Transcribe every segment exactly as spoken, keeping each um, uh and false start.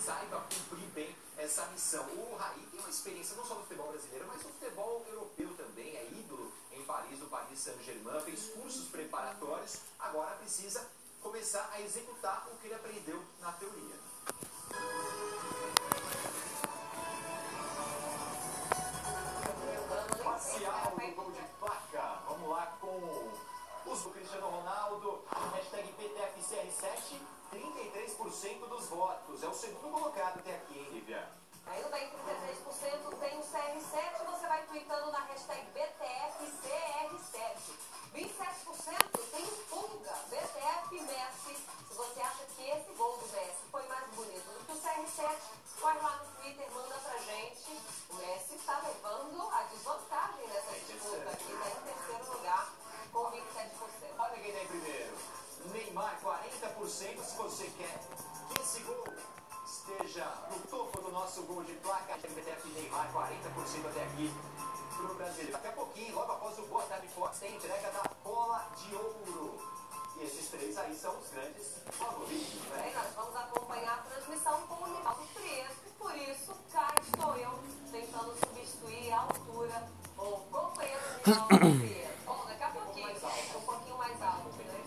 saiba cumprir bem essa missão. O Raí tem uma experiência não só no futebol brasileiro, mas no futebol europeu também. É ídolo em Paris, no Paris Saint-Germain, fez cursos preparatórios, agora precisa começar a executar o que ele aprendeu na teoria. Parcial do gol de placa. Vamos lá com os do Cristiano Ronaldo. Hashtag P T F C R sete, trinta e três por cento dos votos. É o segundo colocado até aqui, hein, Lívia? Ainda em trinta e três por cento tem o C R sete. Você vai tweetando na hashtag B T F C R sete. vinte e sete por cento tem o Pulga, B T F Messi. Se você acha que esse gol do Messi foi mais bonito do que o C R sete, corre lá no Twitter, manda pra gente. O Messi está levando a desvantagem nessa disputa aqui, está em terceiro lugar com vinte e sete por cento. Olha quem tá em primeiro. Neymar, quarenta por cento. Se você quer que esse gol esteja no topo do nosso gol de placa, B T F Neymar, quarenta por cento até aqui pro brasileiro. Daqui a pouquinho, logo após o Boa Tarde Fox, tem entrega da bola de ouro. E esses três aí são os grandes favoritos, né? É, nós vamos acompanhar a transmissão com o Nivaldo Friesco, por isso cá estou eu tentando substituir a altura o companheiro Nivaldo Friesco. Bom, daqui a pouquinho, um pouquinho mais alto, né?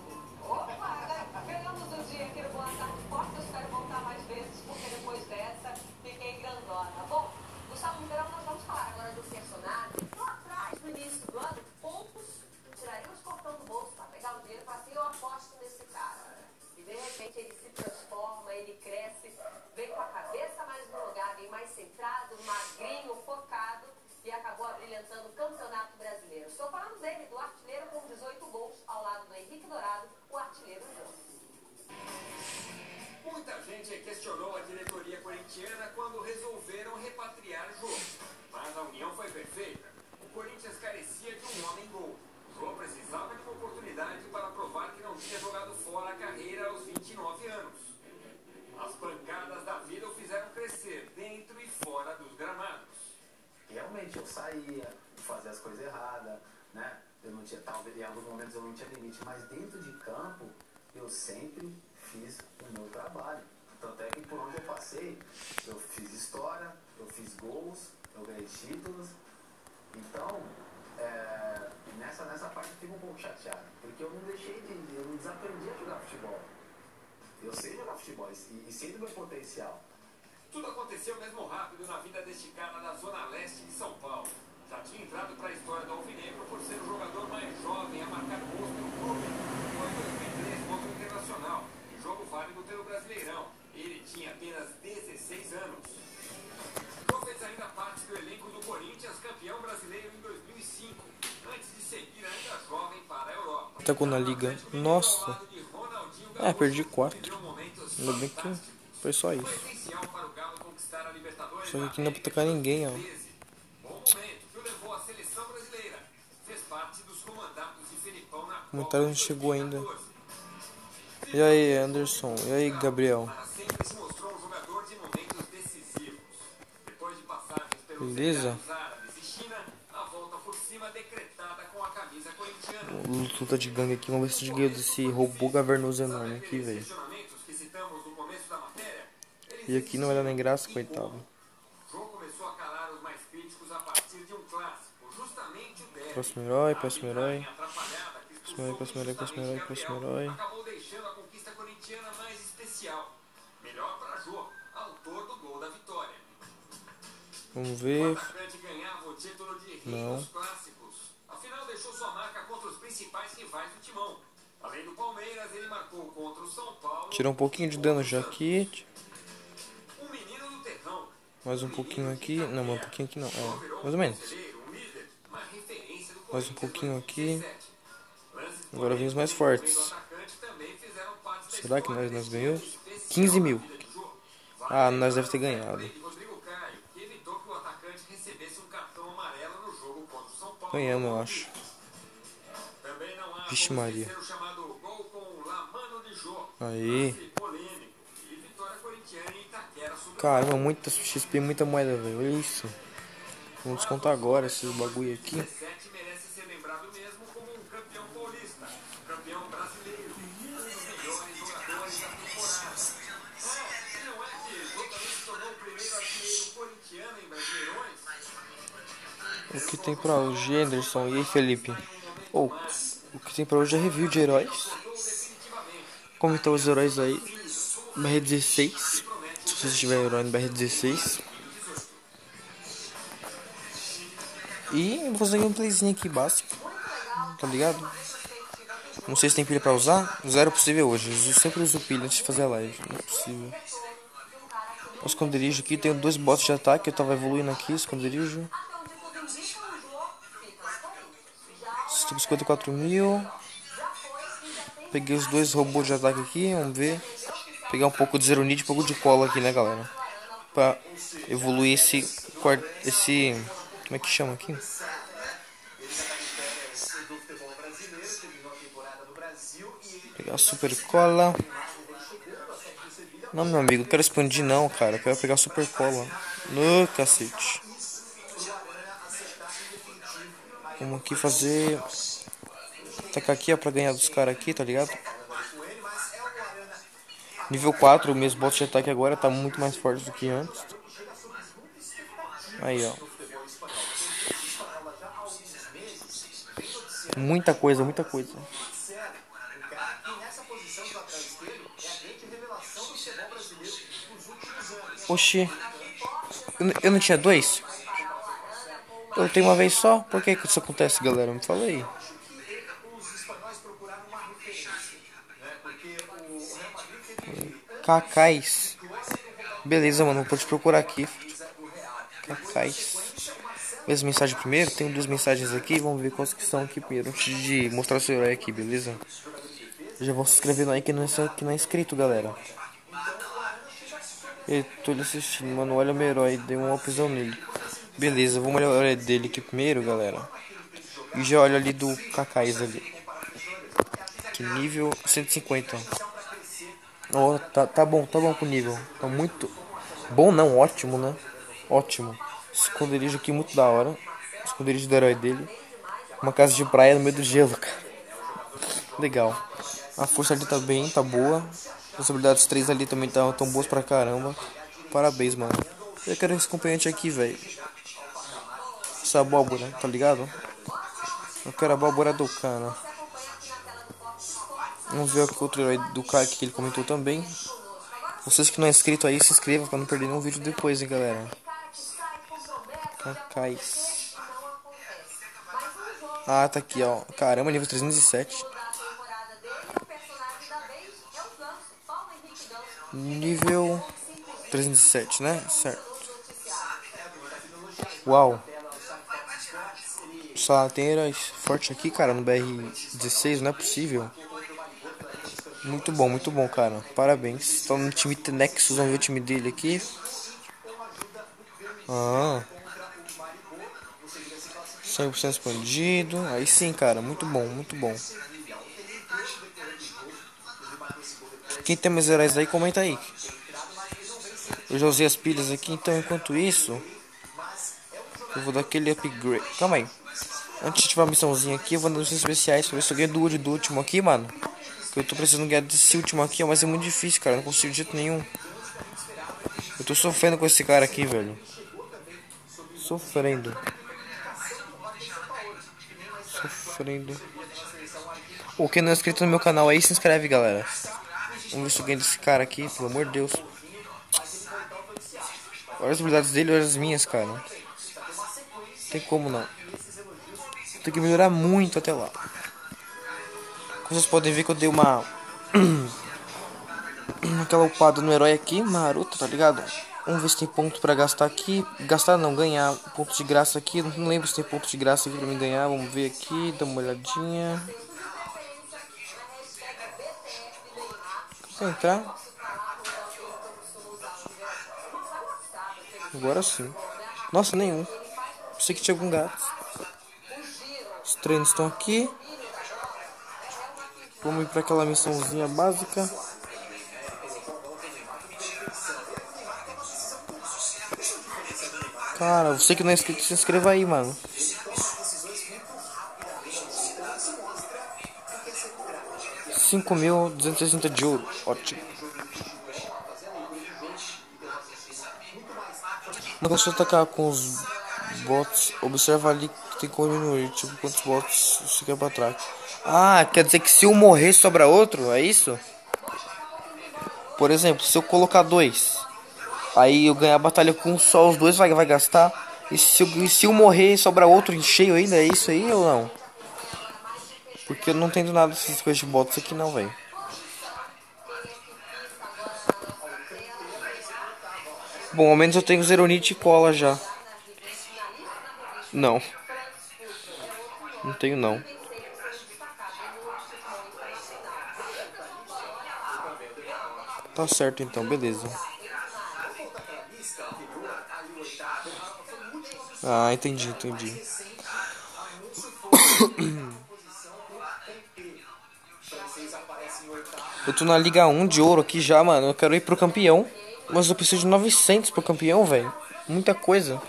Opa, pegamos o dia aqui no Boa Tarde Fox, eu espero voltar mais vezes, porque depois dessa fiquei grandona. Bom, Gustavo Ribeirão, nós vamos falar agora do personagem. Lá atrás, no início do ano, poucos tirariam os cortão do bolso para pegar o dinheiro e falar assim, eu aposto nesse cara. E de repente ele se transforma, ele cresce, vem com a cabeça mais no lugar, vem mais centrado, magrinho, focado e acabou abrilhantando o Campeonato Brasileiro. Estou falando dele, do artilheiro com dezoito gols, ao lado do Henrique Dourado, o artilheiro Jô. Muita gente questionou a diretoria corintiana quando resolveram repatriar Jô. Mas a união foi perfeita. O Corinthians carecia de um homem-gol. Jô precisava de uma oportunidade para provar que não tinha jogado fora a carreira aos vinte e nove anos. As pancadas da vida o fizeram crescer dentro e fora dos gramados. Realmente eu saía, fazia as coisas erradas, né? Eu não tinha, talvez em alguns momentos eu não tinha limite, mas dentro de campo eu sempre fiz o meu trabalho. Tanto é que por onde eu passei, eu fiz história, eu fiz gols, eu ganhei títulos. Então, é, nessa, nessa parte eu fico um pouco chateado, porque eu não deixei de, eu não desaprendi a jogar futebol. Eu sei jogar futebol e, e sei do meu potencial. Tudo aconteceu mesmo rápido na vida deste cara da Zona Leste de São Paulo. Já tinha entrado para a história do Alvinegro por ser o jogador mais jovem a marcar gols pelo clube. Foi em dois mil e três contra o Internacional, em jogo válido pelo Brasileirão. Ele tinha apenas dezesseis anos. Jô fez ainda parte do elenco do Corinthians, campeão brasileiro em dois mil e cinco, antes de seguir ainda jovem para a Europa. Tacou na liga. Nossa. É, perdi quatro. Ainda bem que foi só isso. Só que aqui não é pra tocar ninguém, ó. O comentário não chegou ainda. E aí, Anderson? E aí, Gabriel? Beleza? Luta de gangue aqui. Vamos ver se ganha desse robô cavernoso enorme aqui, velho. E aqui não vai dar nem graça, coitado. Próximo herói, próximo herói. Próximo herói, próximo herói, próximo herói, próximo herói. Acabou deixando a conquista corintiana mais especial. Melhor para Jô, autor do gol da vitória. Vamos ver. O atacante ganhava o título de rei Não. dos clássicos. Afinal, deixou sua marca contra os principais rivais do timão. Além do Palmeiras, ele marcou contra o São Paulo. Tirar um pouquinho de dano já aqui. Um menino do terrão. Mais um pouquinho aqui. Não, mais um pouquinho aqui não. É, mais ou menos. Mais um pouquinho aqui. Agora vem os mais fortes. Será que nós, nós ganhamos? quinze mil. Ah, nós deve ter ganhado. Ganhamos, eu acho. Vixe Maria. Aí. Caramba, muita X P, muita moeda, velho. Olha isso. Vamos descontar agora esses bagulho aqui. O que tem pra hoje, Anderson? E aí, Felipe? Ou, oh, o que tem pra hoje é review de heróis. Como estão os heróis aí? B R dezesseis. Se você tiver herói no B R dezesseis. E vou fazer um gameplayzinho aqui básico. Tá ligado? Não sei se tem pilha pra usar. Zero possível hoje. Eu sempre uso pilha antes de fazer a live. Não é possível. O esconderijo aqui. Tenho dois bots de ataque. Eu tava evoluindo aqui. Esconderijo. Estou cinquenta e quatro mil. Peguei os dois robôs de ataque aqui. Vamos ver. Pegar um pouco de Zero Need e um pouco de cola aqui, né, galera? Pra evoluir esse... Esse... Como é que chama aqui? Pegar a super cola. Não, meu amigo, não quero expandir não, cara. Eu quero pegar a super cola. No cacete. Vamos aqui fazer... Tacar aqui, ó, pra ganhar dos caras aqui, tá ligado? Nível quatro, meus bots de ataque agora tá muito mais forte do que antes. Aí, ó. Muita coisa, muita coisa. Oxi. Eu, eu não tinha dois? Eu tenho uma vez só? Por que que isso acontece, galera? Me fala aí. Cacais. Beleza, mano. Vou te procurar aqui. Cacais. Mesma mensagem primeiro. Tenho duas mensagens aqui. Vamos ver quais que são aqui primeiro. Antes de mostrar o seu herói aqui, beleza? Já vão se inscrevendo aí que não é, que não é inscrito, galera. Eu tô lhe assistindo, mano. Olha meu herói. Dei uma opção nele. Beleza, vamos olhar o herói dele aqui primeiro, galera. E já olha ali do Cacais ali. Que nível cento e cinquenta. Ó, oh, tá, tá bom, tá bom com o nível. Tá muito bom, não, ótimo, né? Ótimo. Esconderijo aqui muito da hora. Esconderijo do herói dele. Uma casa de praia no meio do gelo, cara. Legal. A força ali tá bem, tá boa. As habilidades três ali também tá, tão boas pra caramba. Parabéns, mano. Eu quero esse acompanhante aqui, velho. Essa abóbora, tá ligado? Eu quero a abóbora do cara. Vamos ver o outro herói do cara que ele comentou também. Vocês que não é inscrito aí, se inscrevam pra não perder nenhum vídeo depois, hein, galera. Cacais. Ah, tá aqui, ó. Caramba, nível trezentos e sete. Nível trezentos e sete, né? Certo. Uau. Só tem heróis forte aqui, cara, no B R dezesseis, não é possível. Muito bom, muito bom, cara. Parabéns. Estão no time Nexus, vamos ver o time dele aqui. Ah. cem por cento expandido. Aí sim, cara, muito bom, muito bom. Quem tem mais heróis aí, comenta aí. Eu já usei as pilhas aqui, então enquanto isso eu vou dar aquele upgrade. Calma aí. Antes de ativar a missãozinha aqui, eu vou dar missões especiais pra ver se eu ganho do, do último aqui, mano. Que eu tô precisando ganhar desse último aqui, ó, mas é muito difícil, cara. Não consigo de jeito nenhum. Eu tô sofrendo com esse cara aqui, velho. Sofrendo. Sofrendo. Pô, quem não é inscrito no meu canal aí, se inscreve, galera. Vamos ver se eu ganho desse cara aqui, pelo amor de Deus. Olha as habilidades dele, olha as minhas, cara. Não tem como não. Tem que melhorar muito até lá. Como vocês podem ver que eu dei uma aquela upada no herói aqui, Naruto, tá ligado? Vamos ver se tem ponto pra gastar aqui. Gastar não, ganhar ponto de graça aqui. Não lembro se tem ponto de graça aqui pra mim ganhar. Vamos ver aqui, dá uma olhadinha. Vou entrar. Agora sim. Nossa, nenhum. Pensei que tinha algum gato. Os treinos estão aqui. Vamos ir para aquela missãozinha básica. Cara, você que não é inscrito, se inscreva aí, mano. cinco mil duzentos e sessenta de ouro. Ótimo. Quando você atacar com os bots, observa ali que tem como diminuir. Tipo, quantos bots você quer pra trás. Ah, quer dizer que se um morrer sobra outro? É isso? Por exemplo, se eu colocar dois, aí eu ganhar a batalha com só os dois, vai, vai gastar. E se, eu, e se eu morrer sobra outro em cheio ainda? É isso aí ou não? Porque eu não entendo nada dessas coisas de bots aqui não, velho. Bom, ao menos eu tenho Zeronite e cola já. Não. Não tenho não. Tá certo então, beleza. Ah, entendi, entendi. Eu tô na Liga um de ouro aqui já, mano. Eu quero ir pro campeão. Mas eu preciso de novecentos pro campeão, velho. Muita coisa.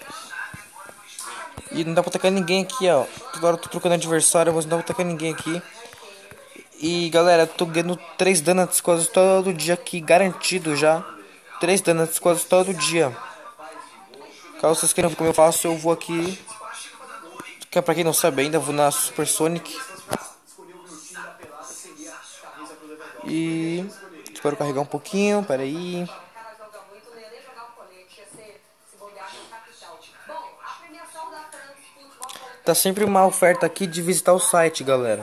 E não dá pra atacar ninguém aqui, ó. Toda hora eu tô trocando adversário, mas não dá pra atacar ninguém aqui. E galera, eu tô ganhando três donuts quase todo dia aqui, garantido já. três donuts quase todo dia. Caso vocês queiram ver como eu faço, eu vou aqui. Que pra quem não sabe ainda, eu vou na Super Sonic. E espero carregar um pouquinho, pera aí. Tá sempre uma oferta aqui de visitar o site, galera.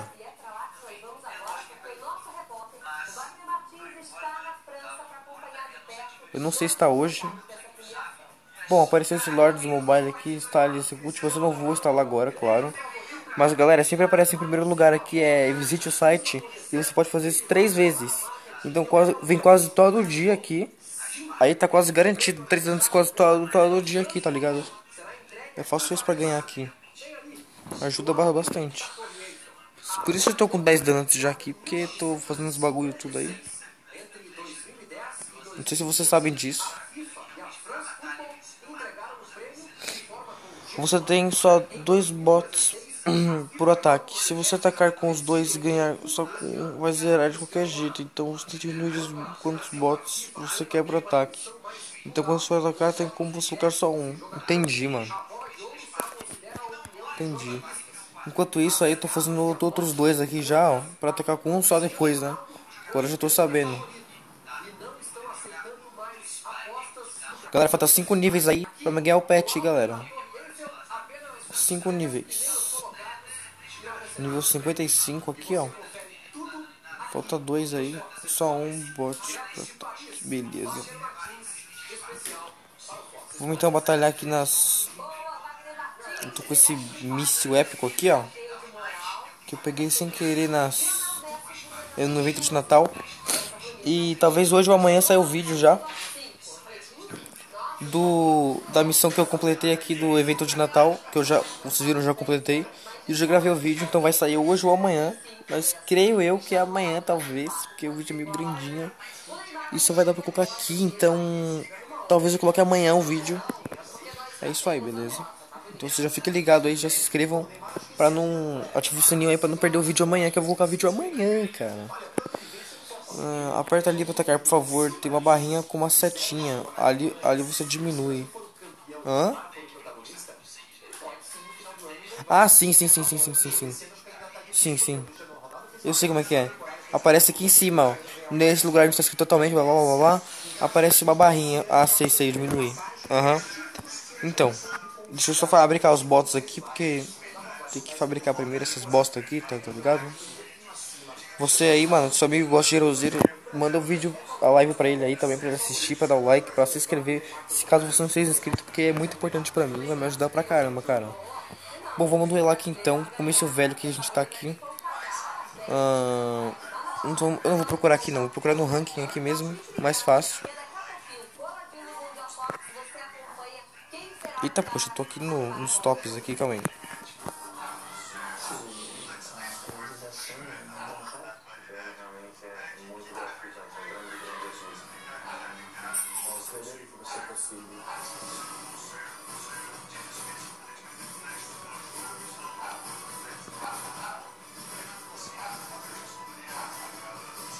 Eu não sei se está hoje. Bom, apareceu esse Lords Mobile aqui, está ali, execute. Você não vou instalar agora, claro. Mas galera, sempre aparece em primeiro lugar aqui, é visite o site. E você pode fazer isso três vezes. Então quase, vem quase todo dia aqui. Aí tá quase garantido, três anos quase todo, todo dia aqui, tá ligado? Eu faço isso pra ganhar aqui. Ajuda bastante. Por isso eu tô com dez donuts já aqui, porque tô fazendo os bagulho tudo aí. Não sei se vocês sabem disso. Você tem só dois bots por ataque. Se você atacar com os dois e ganhar, só com, vai zerar de qualquer jeito. Então você tem que diminuir quantos bots você quer pro ataque. Então quando você vai atacar, tem como você colocar só um. Entendi, mano. Entendi. Enquanto isso aí, eu tô fazendo outros dois aqui já, ó. Pra atacar com um só depois, né? Agora eu já tô sabendo. Galera, falta cinco níveis aí pra me ganhar o pet, galera. cinco níveis. Nível cinquenta e cinco aqui, ó. Falta dois aí. Só um bot. Beleza. Vamos então batalhar aqui nas... Eu tô com esse míssil épico aqui, ó. Que eu peguei sem querer nas... no evento de Natal. E talvez hoje ou amanhã saia o vídeo já. Do... Da missão que eu completei aqui do evento de Natal. Que eu já... Vocês viram, eu já completei. E eu já gravei o vídeo, então vai sair hoje ou amanhã. Mas creio eu que é amanhã, talvez. Porque o vídeo é meio grandinho. Isso vai dar pra colocar aqui, então... Talvez eu coloque amanhã o vídeo. É isso aí, beleza? Então você já fica ligado aí, já se inscrevam. Pra não... Ative o sininho aí pra não perder o vídeo amanhã, que eu vou colocar vídeo amanhã, cara. Ah, aperta ali pra atacar, por favor. Tem uma barrinha com uma setinha. Ali, ali você diminui. Hã? Ah, sim, sim, sim, sim, sim, sim, sim. Sim, sim. Eu sei como é que é. Aparece aqui em cima, ó. Nesse lugar onde está escrito totalmente, blá, blá, blá, blá. Aparece uma barrinha. Ah, sei, sei, diminuir. Aham. Uhum. Então, deixa eu só fabricar os bots aqui, porque tem que fabricar primeiro essas bostas aqui, tá, tá ligado? Você aí, mano, seu amigo gosta de Herozeiro, manda o um vídeo, a live pra ele aí também, pra ele assistir, pra dar o like, pra se inscrever. Se caso você não seja inscrito, porque é muito importante pra mim, vai me ajudar pra caramba, cara. Bom, vamos duelar aqui então, como esse velho que a gente tá aqui. Uh, então, eu não vou procurar aqui não, vou procurar no ranking aqui mesmo, mais fácil. Eita, poxa, eu tô aqui no, nos tops aqui, calma aí.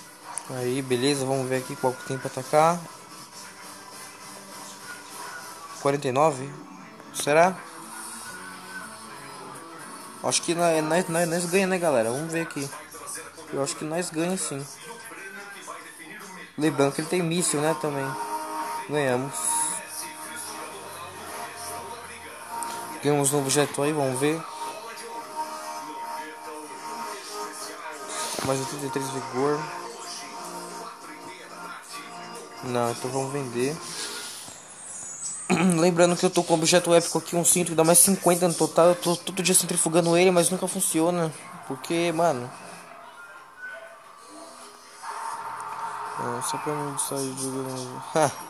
Aí, beleza, vamos ver aqui qual que tem pra atacar. quarenta e nove? Será? Acho que nós, nós, nós, nós ganha, né, galera? Vamos ver aqui. Eu acho que nós ganha sim. Lembrando que ele tem míssil, né, também. Ganhamos. Ganhamos um objeto aí, vamos ver. Mais oitenta e três vigor. Não, então vamos vender. Lembrando que eu tô com um objeto épico aqui, um cinto que dá mais cinquenta no total. Eu tô todo dia centrifugando ele, mas nunca funciona. Porque, mano... É, só pra não sair jogando...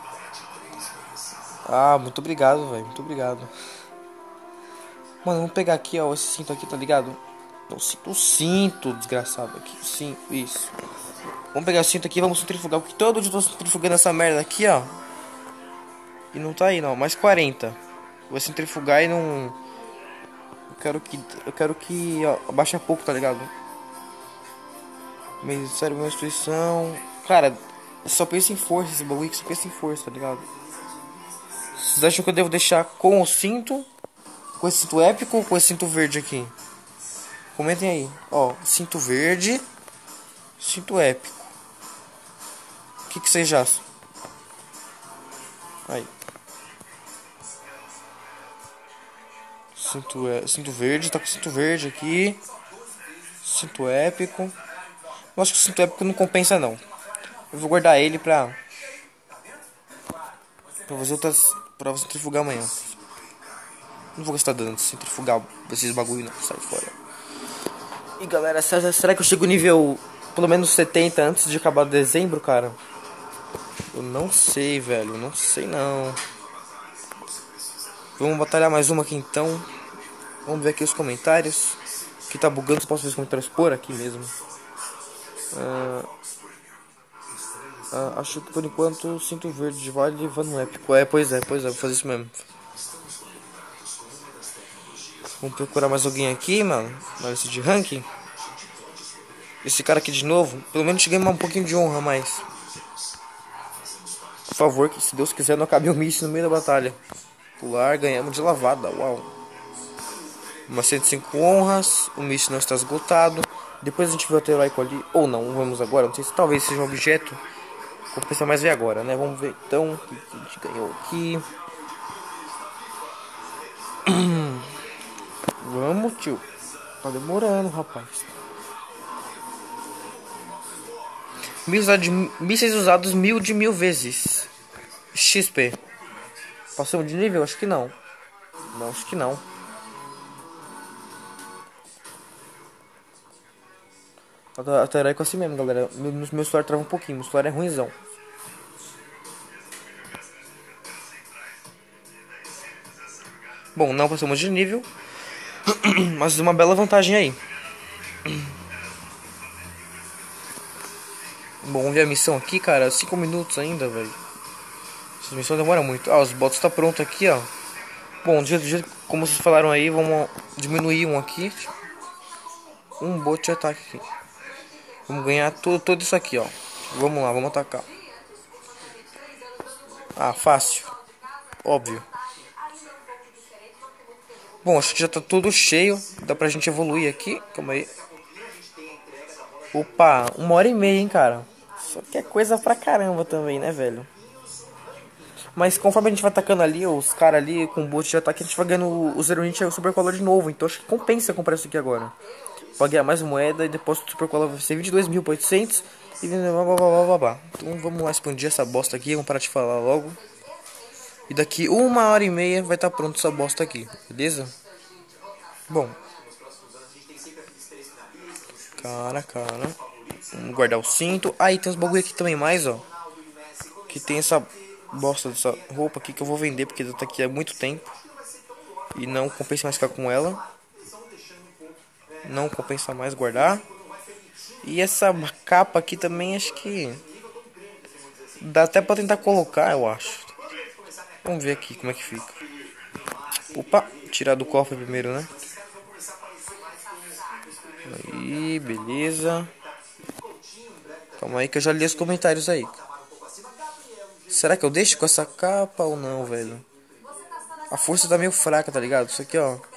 Ah, muito obrigado, velho. Muito obrigado. Mano, vamos pegar aqui, ó, esse cinto aqui, tá ligado? O cinto, o cinto, desgraçado aqui. Sim, isso. Vamos pegar o cinto aqui e vamos centrifugar. Porque todo dia eu tô centrifugando essa merda aqui, ó. E não tá aí, não. Mais quarenta. Vou centrifugar e não... Eu quero que... Eu quero que... Ó, abaixa pouco, tá ligado? Meio sério, minha instituição... Cara, só pensa em força esse bagulho. Só pensa em força, tá ligado? Vocês acham que eu devo deixar com o cinto? Com esse cinto épico ou com esse cinto verde aqui? Comentem aí. Ó, cinto verde. Cinto épico. O que que vocês acham? Aí. Cinto, é, cinto verde. Tá com cinto verde aqui. Cinto épico. Eu acho que o cinto épico não compensa não. Eu vou guardar ele pra... Pra fazer outras... Pra centrifugar amanhã. Não vou gastar dano de centrifugar esses bagulho não. Sai fora. E galera, será que eu chego nível pelo menos setenta antes de acabar dezembro, cara? Eu não sei, velho. Não sei não. Vamos batalhar mais uma aqui então. Vamos ver aqui os comentários. Que tá bugando, posso ver os comentários por aqui mesmo. Uh, uh, acho que por enquanto o cinto verde vale no épico. É, pois é, pois é, vou fazer isso mesmo. Vamos procurar mais alguém aqui, mano. Na lista de ranking. Esse cara aqui de novo. Pelo menos ganhar um pouquinho de honra a mais. Por favor, que se Deus quiser não acabe o míssil no meio da batalha. Pular, ganhamos de lavada. Uau. Umas cento e cinco honras. O míssil não está esgotado. Depois a gente vê o heróico ali. Ou não, vamos agora. Não sei se talvez seja um objeto. Compensa mais ver agora, né? Vamos ver então o que a gente ganhou aqui. Vamos, tio. Tá demorando, rapaz. Mísseis usados mil de mil vezes. X P. Passamos de nível? Acho que não. Não, acho que não. Até era assim mesmo, galera. Meu, meu celular trava um pouquinho. Meu celular é ruimzão. Bom, não passamos de nível. Mas uma bela vantagem aí. Bom, vamos ver a missão aqui, cara. cinco minutos ainda, velho. Essa missão demora muito. Ah, os bots tá pronto aqui, ó. Bom, do jeito, do jeito como vocês falaram aí, vamos diminuir um aqui. Um bot de ataque aqui. Vamos ganhar tudo, tudo isso aqui, ó. Vamos lá, vamos atacar. Ah, fácil. Óbvio. Bom, acho que já tá tudo cheio. Dá pra gente evoluir aqui. Calma aí. Opa, uma hora e meia, hein, cara. Só que é coisa pra caramba também, né, velho? Mas conforme a gente vai atacando ali, os caras ali com o bot de ataque, a gente vai ganhando os heroínas e super cola de novo. Então acho que compensa comprar isso aqui agora. Pra ganhar mais moeda e depois o super cola vai ser vinte e dois mil e oitocentos. E blá, blá, blá, blá, blá. Então vamos lá expandir essa bosta aqui. Vamos parar de falar logo. E daqui uma hora e meia vai estar tá pronto essa bosta aqui, beleza? Bom. Cara, cara. Vamos guardar o cinto. Ah, e tem uns bagulho aqui também mais, ó. Que tem essa bosta dessa roupa aqui que eu vou vender porque tá aqui há muito tempo. E não compensa mais ficar com ela. Não compensa mais guardar. E essa capa aqui também acho que dá até pra tentar colocar, eu acho. Vamos ver aqui como é que fica. Opa, tirar do cofre primeiro, né? Aí, beleza. Calma aí que eu já li os comentários aí. Será que eu deixo com essa capa ou não, velho? A força tá meio fraca, tá ligado? Isso aqui, ó.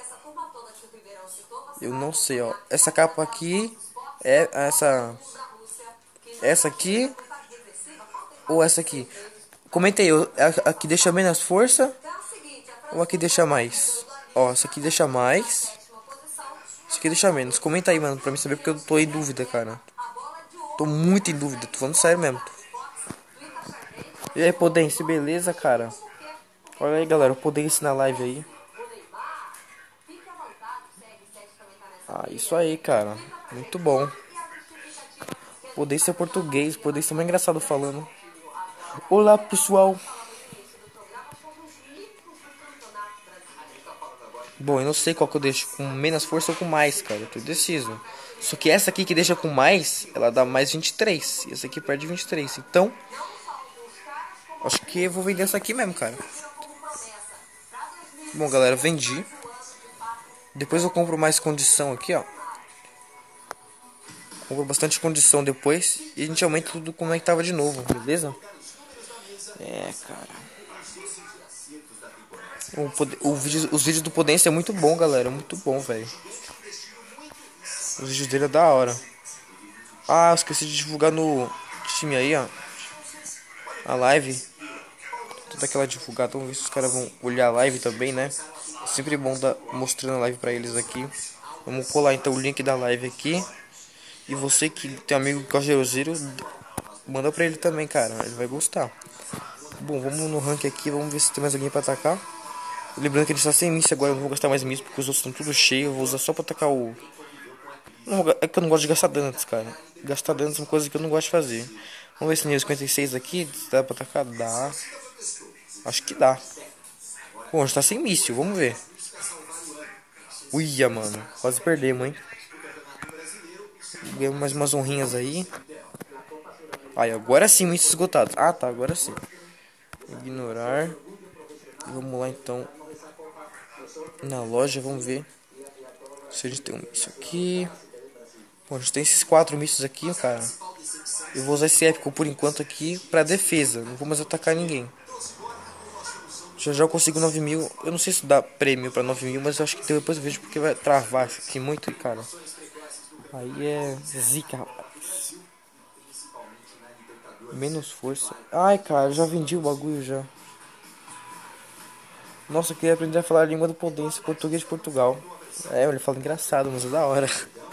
Eu não sei, ó. Essa capa aqui é essa... Essa aqui ou essa aqui? Comenta aí, aqui deixa menos força ou aqui deixa mais? Ó, essa aqui deixa mais. Essa aqui deixa menos. Comenta aí, mano, pra mim saber, porque eu tô em dúvida, cara. Tô muito em dúvida, tô falando sério mesmo. E aí, Podense, beleza, cara? Olha aí, galera, o Podense na live aí. Ah, isso aí, cara. Muito bom. Podense é português, Podense é mais engraçado falando. Olá, pessoal. Bom, eu não sei qual que eu deixo, com menos força ou com mais, cara. Eu tô indeciso. Só que essa aqui que deixa com mais, ela dá mais vinte e três. E essa aqui perde vinte e três. Então, acho que eu vou vender essa aqui mesmo, cara. Bom, galera, vendi. Depois eu compro mais condição aqui, ó. Compro bastante condição depois. E a gente aumenta tudo como é que tava de novo, beleza? É, cara. O, poder, o vídeo, os vídeos do Podense é muito bom, galera. Muito bom, velho. Os vídeos dele é da hora. Ah, eu esqueci de divulgar no time aí, ó. A live. Toda aquela divulgada. Vamos ver se os caras vão olhar a live também, né? É sempre bom dar, mostrando a live pra eles aqui. Vamos colar então o link da live aqui. E você que tem um amigo que gosta de Erozeiro, manda pra ele também, cara. Ele vai gostar. Bom, vamos no rank aqui. Vamos ver se tem mais alguém pra atacar. Lembrando que ele está sem míssil agora. Eu não vou gastar mais míssil porque os outros estão tudo cheios. Eu vou usar só pra atacar o... Não, é que eu não gosto de gastar danos, cara. Gastar danos é uma coisa que eu não gosto de fazer. Vamos ver se nível cinquenta e seis aqui dá pra atacar. Dá. Acho que dá. Bom, já tá sem míssil. Vamos ver. Uia, mano. Quase perdemos, hein. Ganhamos mais umas honrinhas aí. Aí, agora sim, míssil esgotado. Ah, tá. Agora sim. Ignorar. Vamos lá, então. Na loja, vamos ver se a gente tem um míssil aqui. Bom, a gente tem esses quatro mísseis aqui, cara. Eu vou usar esse épico por enquanto aqui pra defesa. Não vou mais atacar ninguém. Já já eu consigo nove mil. Eu não sei se dá prêmio pra nove mil, mas eu acho que depois eu vejo porque vai travar aqui muito, cara. Aí é zica, rapaz. Menos força. Ai, cara, eu já vendi o bagulho já. Nossa, eu queria aprender a falar a língua do Podense, português de Portugal. É, ele fala engraçado, mas é da hora.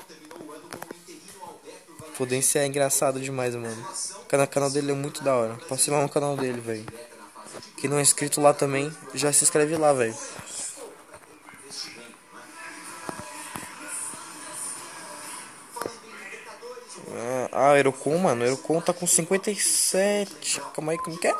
Podense é engraçado demais, mano. O canal dele é muito da hora. Passe lá no canal dele, velho. Quem não é inscrito lá também, já se inscreve lá, velho. Ah, Aerocon, mano. Aerocon tá com cinquenta e sete. Calma aí, como que é?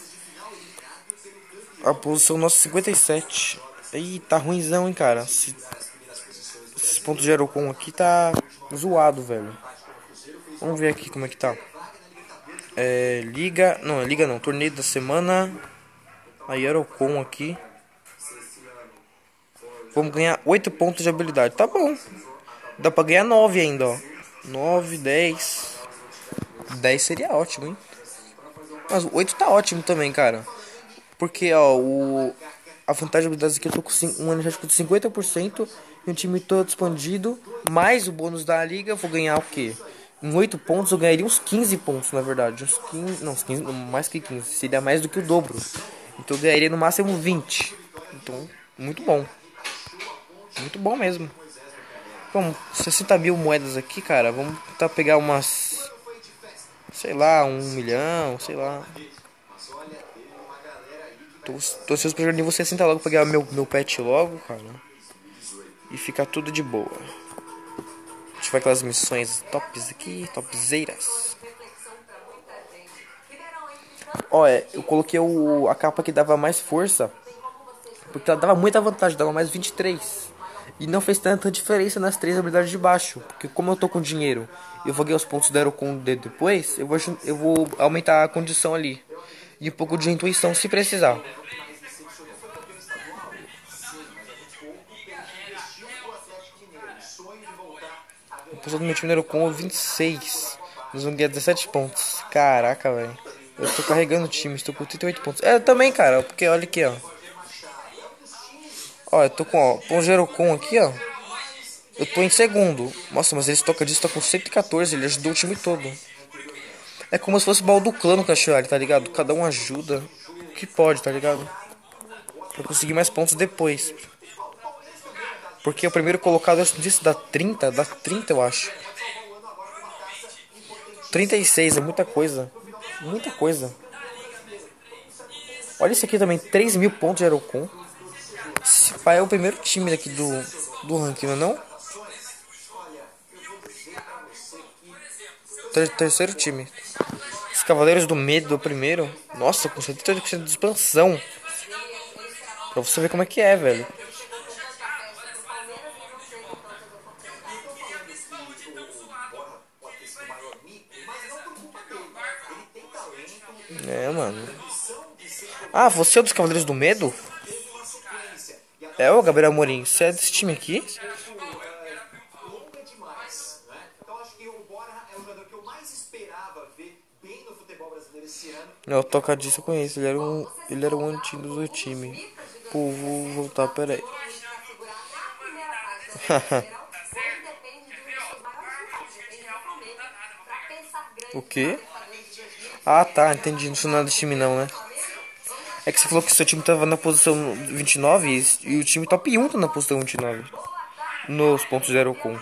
A posição nossa cinquenta e sete. Ih, tá ruimzão, hein, cara. Esse, esses pontos de Aerocon aqui tá zoado, velho. Vamos ver aqui como é que tá. É, liga, não, liga não, torneio da semana. Aí Aerocon aqui. Vamos ganhar oito pontos de habilidade. Tá bom. Dá pra ganhar nove ainda, ó. nove, dez. dez seria ótimo, hein. Mas o oito tá ótimo também, cara. Porque, ó, o... a vantagem de habilidades aqui eu tô com um energético de cinquenta por cento. E um time todo expandido. Mais o bônus da liga, eu vou ganhar o quê? Em oito pontos eu ganharia uns quinze pontos, na verdade. Uns quinze, não, uns quinze, mais que quinze. Seria mais do que o dobro. Então eu ganharia no máximo vinte. Então, muito bom. Muito bom mesmo. Bom, sessenta mil moedas aqui, cara. Vamos tentar pegar umas... sei lá, um milhão, sei lá. Tô, tô ansioso pra jogar nível sessenta logo, pegar meu, meu pet logo, cara. E ficar tudo de boa. A gente vai aquelas missões tops aqui, topzeiras. Olha, eu coloquei o, a capa que dava mais força. Porque ela dava muita vantagem, dava mais vinte e três. E não fez tanta diferença nas três habilidades de baixo. Porque como eu tô com dinheiro e eu vou ganhar os pontos da Aerocon depois, eu vou, eu vou aumentar a condição ali. E um pouco de intuição se precisar. O pessoal do meu time da Aerocon vinte e seis. Nós vamos ganhar dezessete pontos. Caraca, velho. Eu tô carregando o time, estou com trinta e oito pontos. É, eu também, cara, porque olha aqui, ó. Ó, eu tô com, ó, com o Gerocon aqui, ó. Eu tô em segundo. Nossa, mas eles tocam disso, tá com cento e quatorze. Ele ajudou o time todo. É como se fosse o baú do clã no Cachoeira, tá ligado? Cada um ajuda o que pode, tá ligado? Pra conseguir mais pontos depois. Porque o primeiro colocado, eu disse, dá trinta, dá trinta eu acho. trinta e seis, é muita coisa. Muita coisa. Olha isso aqui também, três mil pontos de Aerocon. Esse pai é o primeiro time daqui do, do ranking, não é não? Ter, terceiro time. Os Cavaleiros do Medo, o primeiro. Nossa, com setenta e oito por cento de expansão. Pra você ver como é que é, velho. É, mano. Ah, você é dos Cavaleiros do Medo? É, ô Gabriel Amorim, você é desse time aqui? Não, o Tocadista eu conheço, ele era um, ele era um antigo do time. Pô, vou voltar, peraí. O quê? Ah, tá, entendi, não sou nada desse time não, né? É que você falou que seu time tava na posição vinte e nove e, e o time top um tá na posição vinte e nove. Nos pontos zero com.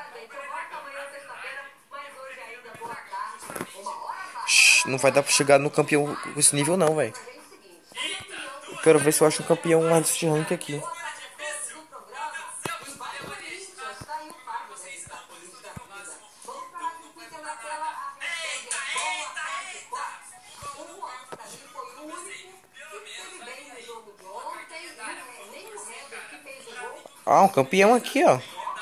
Não vai dar pra chegar no campeão com esse nível não, velho. Quero ver se eu acho um campeão mais desse rank aqui. Ah, um campeão aqui, ó.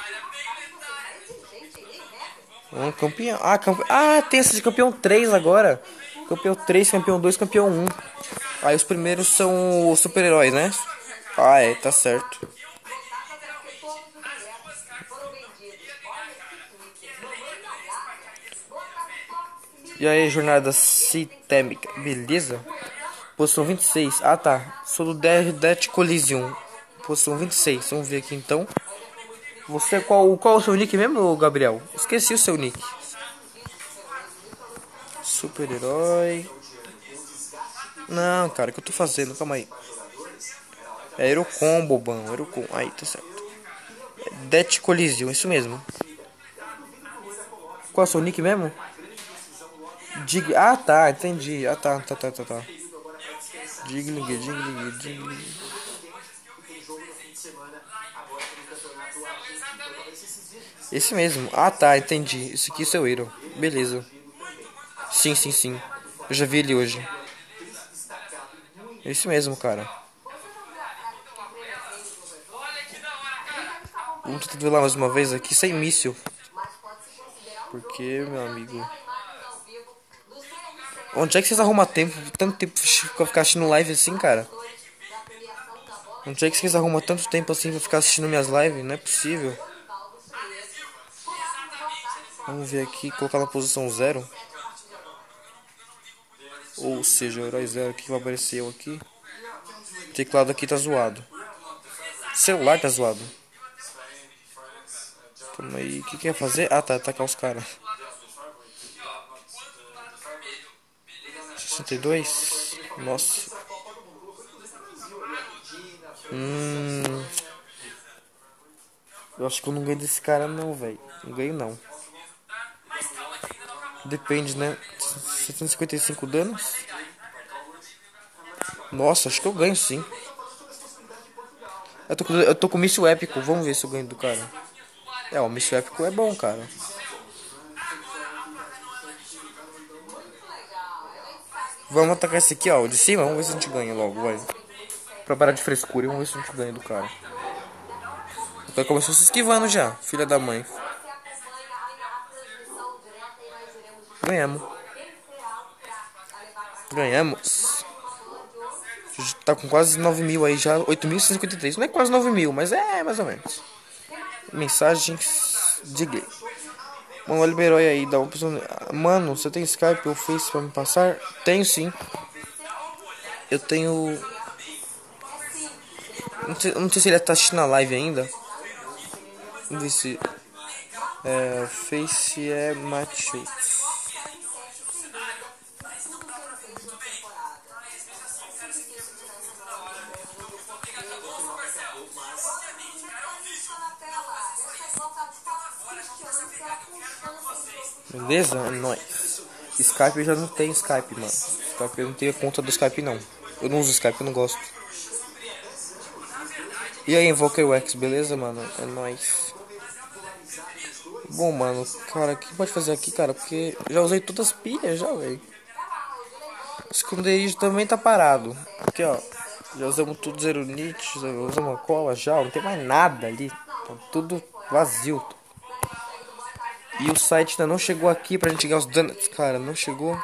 Um campeão. Ah, campe... ah, tem esse de campeão três agora. Campeão três, campeão dois, campeão um. Aí os primeiros são os super-heróis, né? Ah, é, tá certo. E aí, jornada Citêmica, beleza? Posição vinte e seis. Ah, tá. Sou do Death Coliseum. Posição vinte e seis. Vamos ver aqui então. Você, qual, qual é o seu nick mesmo, Gabriel? Esqueci o seu nick. Super-herói. Não, cara, o que eu tô fazendo? Calma aí. É Aerocon, bobão. Aerocon. Aí, tá certo. É Death Coliseum, isso mesmo. Qual é o seu nick mesmo? Dig... Ah, tá, entendi. Ah, tá, tá, tá, tá, tá. Digling, Digling, Digling. Esse mesmo. Ah, tá, entendi. Isso aqui é o seu hero. Beleza. Sim, sim, sim. Eu já vi ele hoje. Esse mesmo, cara. Vamos tentar lá mais uma vez aqui sem míssil. Porque, meu amigo... Onde é que vocês arrumam tempo? Tanto tempo pra ficar assistindo live assim, cara? Onde é que vocês arrumam tanto tempo assim pra ficar assistindo minhas lives? Não é possível. Vamos ver aqui, colocar na posição zero. Ou seja, o herói zero que vai aparecer eu aqui. O teclado aqui tá zoado. O celular tá zoado. Calma aí, o que que ia fazer? Ah, tá, atacar os caras. sessenta e dois. Nossa. Hum. Eu acho que eu não ganho desse cara não, velho. Não ganho não. Depende, né? setecentos e cinquenta e cinco danos. Nossa, acho que eu ganho sim. Eu tô, com, eu tô com o míssil épico. Vamos ver se eu ganho do cara. É, o míssil épico é bom, cara. Vamos atacar esse aqui, ó, o de cima. Vamos ver se a gente ganha logo, vai. Pra parar de frescura, vamos ver se a gente ganha do cara. Então começou se esquivando já, filha da mãe. Ganhamos. Ganhamos. A gente tá com quase nove mil aí já. oito mil e cinquenta e três. Não é quase nove mil, mas é mais ou menos. Mensagens de gay. Mano, olha o herói aí, dá uma opção. Mano, você tem Skype ou Face pra me passar? Tenho sim. Eu tenho. Não sei, não sei se ele tá assistindo a live ainda. Vamos ver se... É... Face é Matheus. Beleza? É nóis. Skype eu já não tenho Skype, mano. Skype eu não tenho conta do Skype não. Eu não uso Skype, eu não gosto. E aí, Invoker Wax, beleza, mano? É nóis. Bom, mano, cara, o que pode fazer aqui, cara? Porque já usei todas as pilhas já, velho. O esconderijo também tá parado. Aqui, ó. Já usamos tudo zero nit, já usamos uma cola já. Não tem mais nada ali. Tá tudo vazio. E o site ainda não chegou aqui pra gente ganhar os donuts, cara. Não chegou.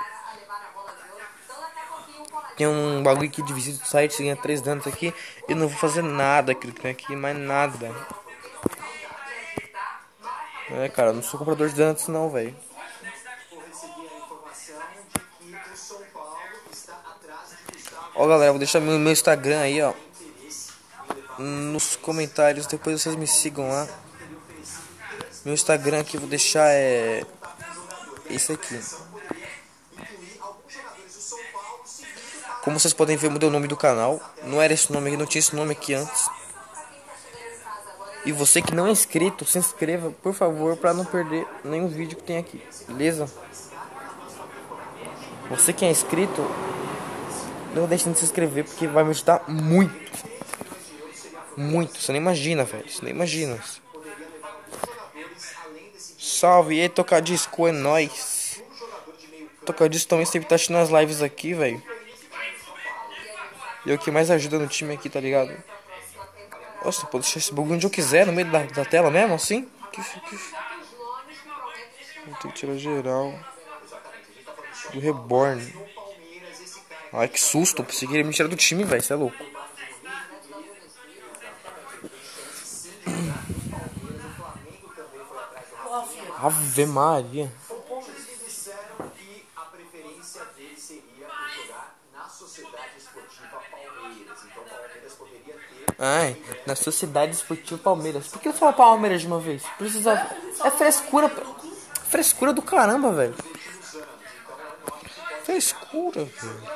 Tem um bagulho aqui de visita do site. Você ganha três donuts aqui. Eu não vou fazer nada aqui, aqui mais nada. É, cara, eu não sou comprador de donuts não, velho. Ó, galera, vou deixar meu, meu Instagram aí, ó, nos comentários. Depois vocês me sigam lá. Meu Instagram aqui, vou deixar é esse aqui. Como vocês podem ver, eu mudei o nome do canal. Não era esse nome aqui, não tinha esse nome aqui antes. E você que não é inscrito, se inscreva, por favor, pra não perder nenhum vídeo que tem aqui, beleza? Você que é inscrito, não deixe de se inscrever, porque vai me ajudar muito. Muito, você nem imagina, velho, você nem imagina. Salve, e aí, Tocadisco, é nóis. Tocadisco também sempre tá assistindo as lives aqui, velho. E é o que mais ajuda no time aqui, tá ligado? Nossa, pode deixar esse bagulho onde eu quiser, no meio da, da tela mesmo, assim? Que, que... Vou ter que tirar geral do Reborn. Ai, que susto, pensei que ele ia me tirar do time, velho, você é louco. Ave Maria. Ai, na Sociedade Esportiva Palmeiras. Por que eu falo Palmeiras de uma vez? Precisa... É frescura. Frescura do caramba, velho. Frescura, velho.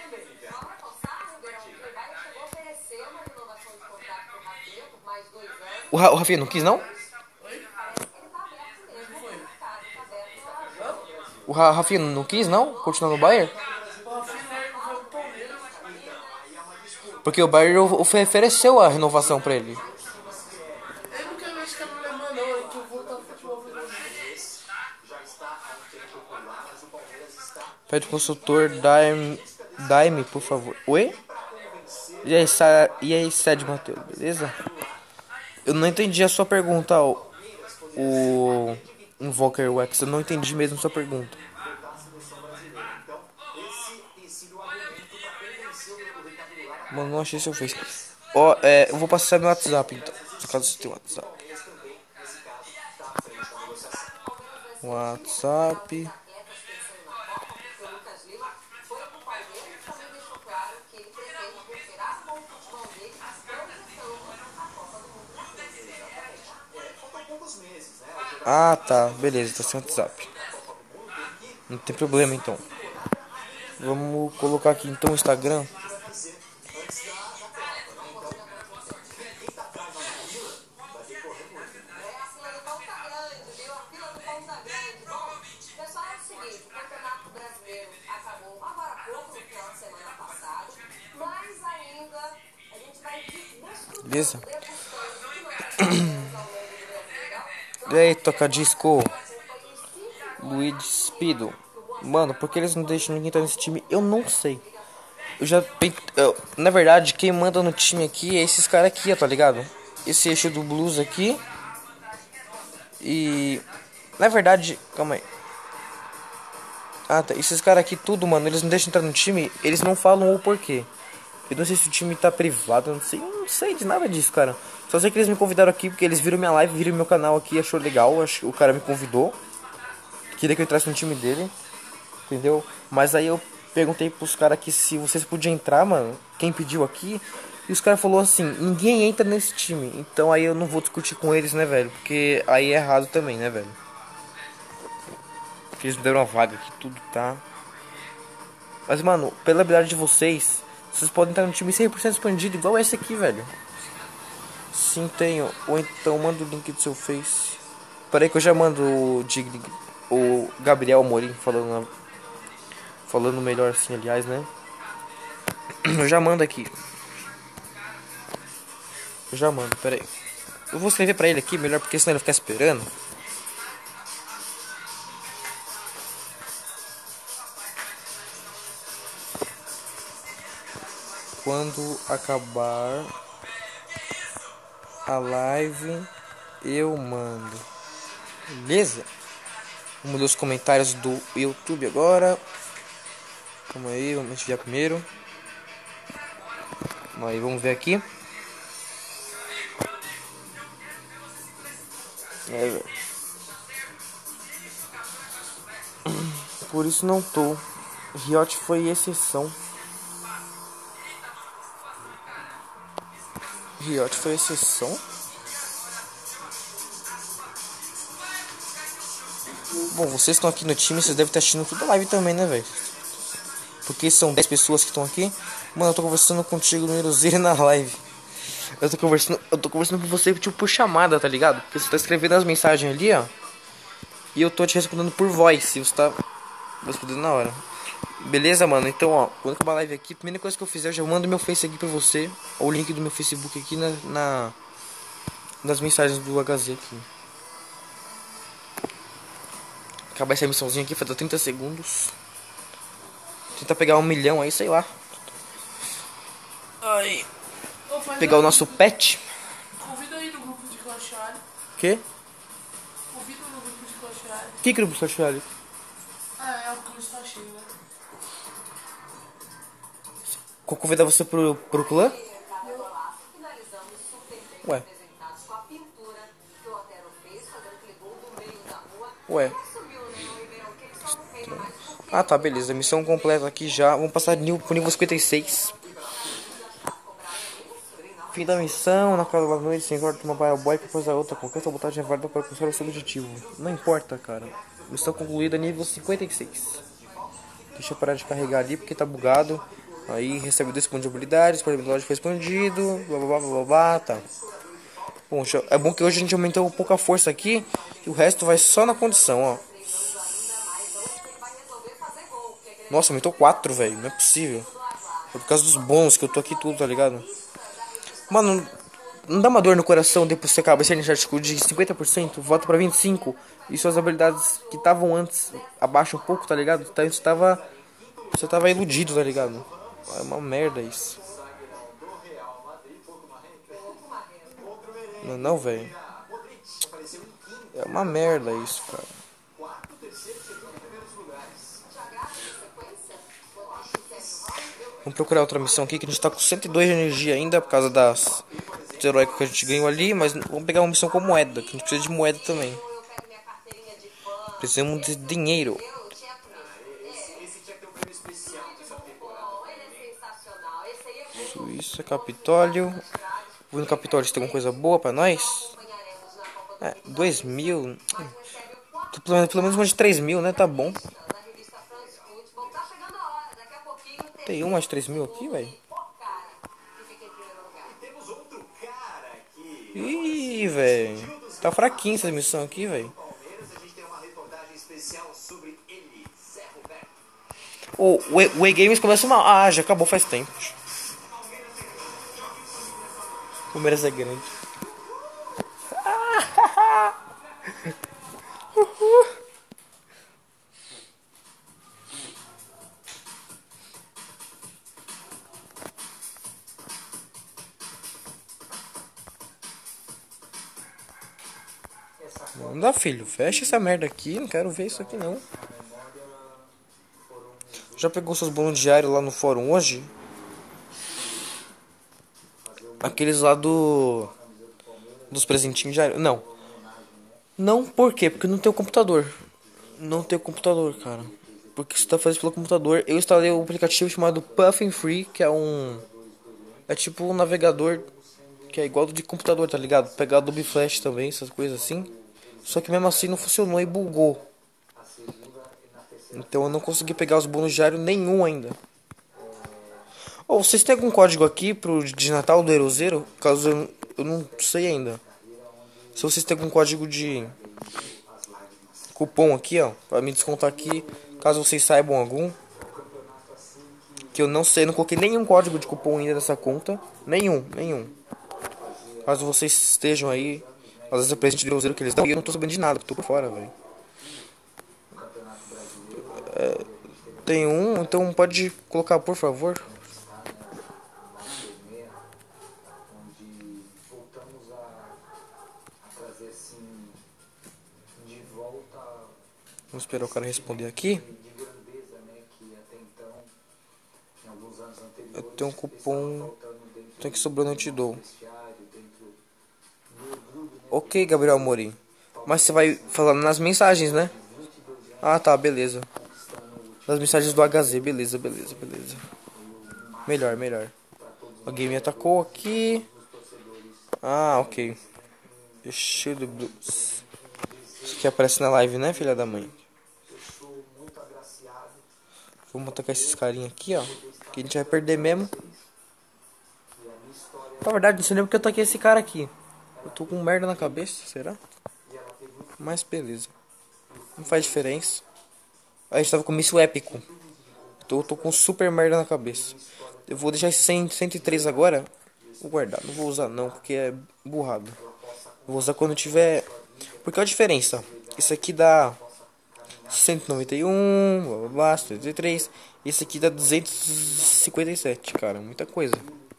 O, Ra o Rafinha não quis, não? O Ra Rafinha não quis, não? Continuar no Bayern? Porque o Bayern ofereceu a renovação pra ele. Pede pro consultor Daime, Daime, por favor. Oi? E aí, Sa e aí Sede Matheus, beleza? Eu não entendi a sua pergunta, o, o Invoker Wax. Eu não entendi mesmo a sua pergunta. Mano, não achei seu Face. Ó, é, eu vou passar meu WhatsApp então. Caso você tenha WhatsApp. WhatsApp. Ah, tá. Beleza, tá sem WhatsApp. Não tem problema então. Vamos colocar aqui então o Instagram. Beleza? E aí, Tocadisco? Luiz Spido. Mano, por que eles não deixam ninguém entrar nesse time? Eu não sei. Eu já... Eu, na verdade, quem manda no time aqui é esses caras aqui, ó, tá ligado? Esse eixo do Blues aqui. E... Na verdade... Calma aí. Ah, tá. Esses caras aqui tudo, mano, eles não deixam entrar no time. Eles não falam o porquê. Eu não sei se o time tá privado, eu não sei, não sei de nada disso, cara. Só sei que eles me convidaram aqui porque eles viram minha live, viram meu canal aqui, achou legal, acho que o cara me convidou. Queria que eu entrasse no time dele, entendeu? Mas aí eu perguntei pros caras aqui se vocês podiam entrar, mano. Quem pediu aqui. E os caras falaram assim, ninguém entra nesse time. Então aí eu não vou discutir com eles, né, velho? Porque aí é errado também, né, velho? Porque eles me deram uma vaga aqui, tudo tá. Mas, mano, pela habilidade de vocês, vocês podem entrar no time cem por cento expandido, igual esse aqui, velho. Sim, tenho. Ou então manda o link do seu Face. Peraí que eu já mando o, Dig, o Gabriel Morim falando, falando melhor assim, aliás, né? Eu já mando aqui. Eu já mando, peraí. Eu vou escrever pra ele aqui, melhor, porque senão ele vai ficar esperando. Quando acabar a live, eu mando. Beleza? Vamos ler os comentários do YouTube agora. Calma aí, vamos enviar primeiro. Aí, vamos ver aqui. É, velho. Por isso não tô. Riot foi exceção. Riot foi exceção? Bom, vocês estão aqui no time, vocês devem estar assistindo toda a live também, né, velho? Porque são dez pessoas que estão aqui. Mano, eu tô conversando contigo no Erozeiro na live. Eu tô conversando, eu tô conversando com você tipo por chamada, tá ligado? Porque você tá escrevendo as mensagens ali, ó. E eu tô te respondendo por voz, e você tá respondendo na hora. Beleza, mano? Então, ó, quando acabar a live aqui, a primeira coisa que eu fizer, eu já mando meu Face aqui pra você. Ou o link do meu Facebook aqui na, na nas mensagens do H Z aqui. Acabar essa missãozinha aqui, falta trinta segundos. Tentar pegar um milhão aí, sei lá. Aí. Pegar o nosso pet. Convida aí no grupo de Clash Royale. Que? Convida no grupo de Clash Royale. Que grupo de Clash Royale? Ah, é o que está cheio, né? Convidar você pro, pro clã? Ué. Ué. Ah, tá, beleza. Missão completa aqui já. Vamos passar nível, pro nível cinquenta e seis. Fim da missão. Na casa da noite, sem corte uma Mobile Boy propôs a outra. Qualquer sabotagem é válida para alcançar o seu objetivo. Não importa, cara. Missão concluída, nível cinquenta e seis. Deixa eu parar de carregar ali porque tá bugado. Aí recebe dois pontos de habilidade. Disponibilidade foi expandido. Blá blá blá blá blá. Tá. Bom, é bom que hoje a gente aumentou um pouco a força aqui. E o resto vai só na condição, ó. Nossa, aumentou quatro, velho. Não é possível. É por causa dos bônus que eu tô aqui tudo, tá ligado? Mano, não dá uma dor no coração depois que você acaba esse energético de cinquenta por cento, volta pra vinte e cinco por cento. E suas habilidades que estavam antes abaixa um pouco, tá ligado? Então você tava, você tava iludido, tá ligado? É uma merda isso. Não, não, velho. É uma merda isso, cara. Vamos procurar outra missão aqui, que a gente tá com cento e dois de energia ainda, por causa das heróicas que a gente ganhou ali. Mas vamos pegar uma missão com moeda, que a gente precisa de moeda também. Precisamos de dinheiro. Suíça, Capitólio. Vou no Capitólio se tem alguma coisa boa pra nós. É, dois mil. Pelo menos, pelo menos uma de três mil, né? Tá bom. Tem uma de três mil aqui, velho. Ih, velho. Tá fraquinho essa missão aqui, velho. O oh, E-Games começa mal. Ah, já acabou faz tempo. O Palmeiras é grande. Não dá, filho. Fecha essa merda aqui. Não quero ver isso aqui, não. Já pegou seus bônus diários lá no fórum hoje? Aqueles lá do... dos presentinhos diários? Não. Não, por quê? Porque não tem o computador. Não tem o computador, cara. porque você tá fazendo pelo computador. Eu instalei um aplicativo chamado Puffin Free, que é um... É tipo um navegador que é igual do de computador, tá ligado? Pegar Adobe Flash também, essas coisas assim. Só que mesmo assim não funcionou e bugou. Então eu não consegui pegar os bônus diários nenhum ainda. Ou oh, vocês têm algum código aqui pro de Natal do Erozeiro? Caso eu, eu não sei ainda. Se vocês têm algum código de cupom aqui, ó, pra me descontar aqui, caso vocês saibam algum. Que eu não sei, não coloquei nenhum código de cupom ainda nessa conta. Nenhum, nenhum. Caso vocês estejam aí, às vezes é presente de Erozeiro que eles dão e eu não tô sabendo de nada, tô por fora, velho. É, tem um, então pode colocar, por favor. Vamos esperar o cara responder aqui. Eu tenho um cupom. Tem que sobrando eu te dou. Ok, Gabriel Amorim. Mas você vai falando nas mensagens, né? Ah, tá, beleza. Nas mensagens do H Z, beleza, beleza, beleza. Melhor, melhor. Alguém me atacou aqui. Ah, ok. Shield Blues. Isso aqui aparece na live, né, filha da mãe? Vamos atacar esses carinha aqui, ó. Que a gente vai perder mesmo. Na verdade, não sei nem porque eu taquei esse cara aqui. Eu tô com merda na cabeça, será? Mas beleza. Não faz diferença. A gente tava com míssil épico. Então eu tô com super merda na cabeça. Eu vou deixar esse cem, cento e três agora. Vou guardar. Não vou usar não, porque é burrado. Eu vou usar quando tiver... Porque olha a diferença. Isso aqui dá cento e noventa e um, blá blá blá, cento e três. Esse aqui dá duzentos e cinquenta e sete, cara. Muita coisa.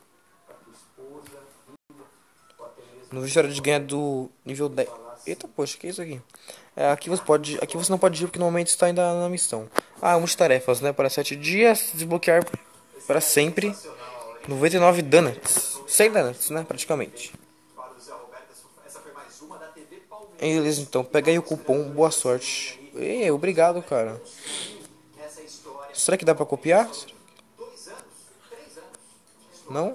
Não vejo a hora de ganhar do nível dez. Eita, poxa, que é isso aqui? É, aqui você pode, aqui você não pode ir porque normalmente está ainda na missão. Ah, multitarefas, né? Para sete dias, desbloquear para sempre noventa e nove donuts. cem donuts, né? Praticamente. Beleza, então. Pega aí o cupom. Boa sorte. Ei, obrigado, cara. Será que dá pra copiar? Não?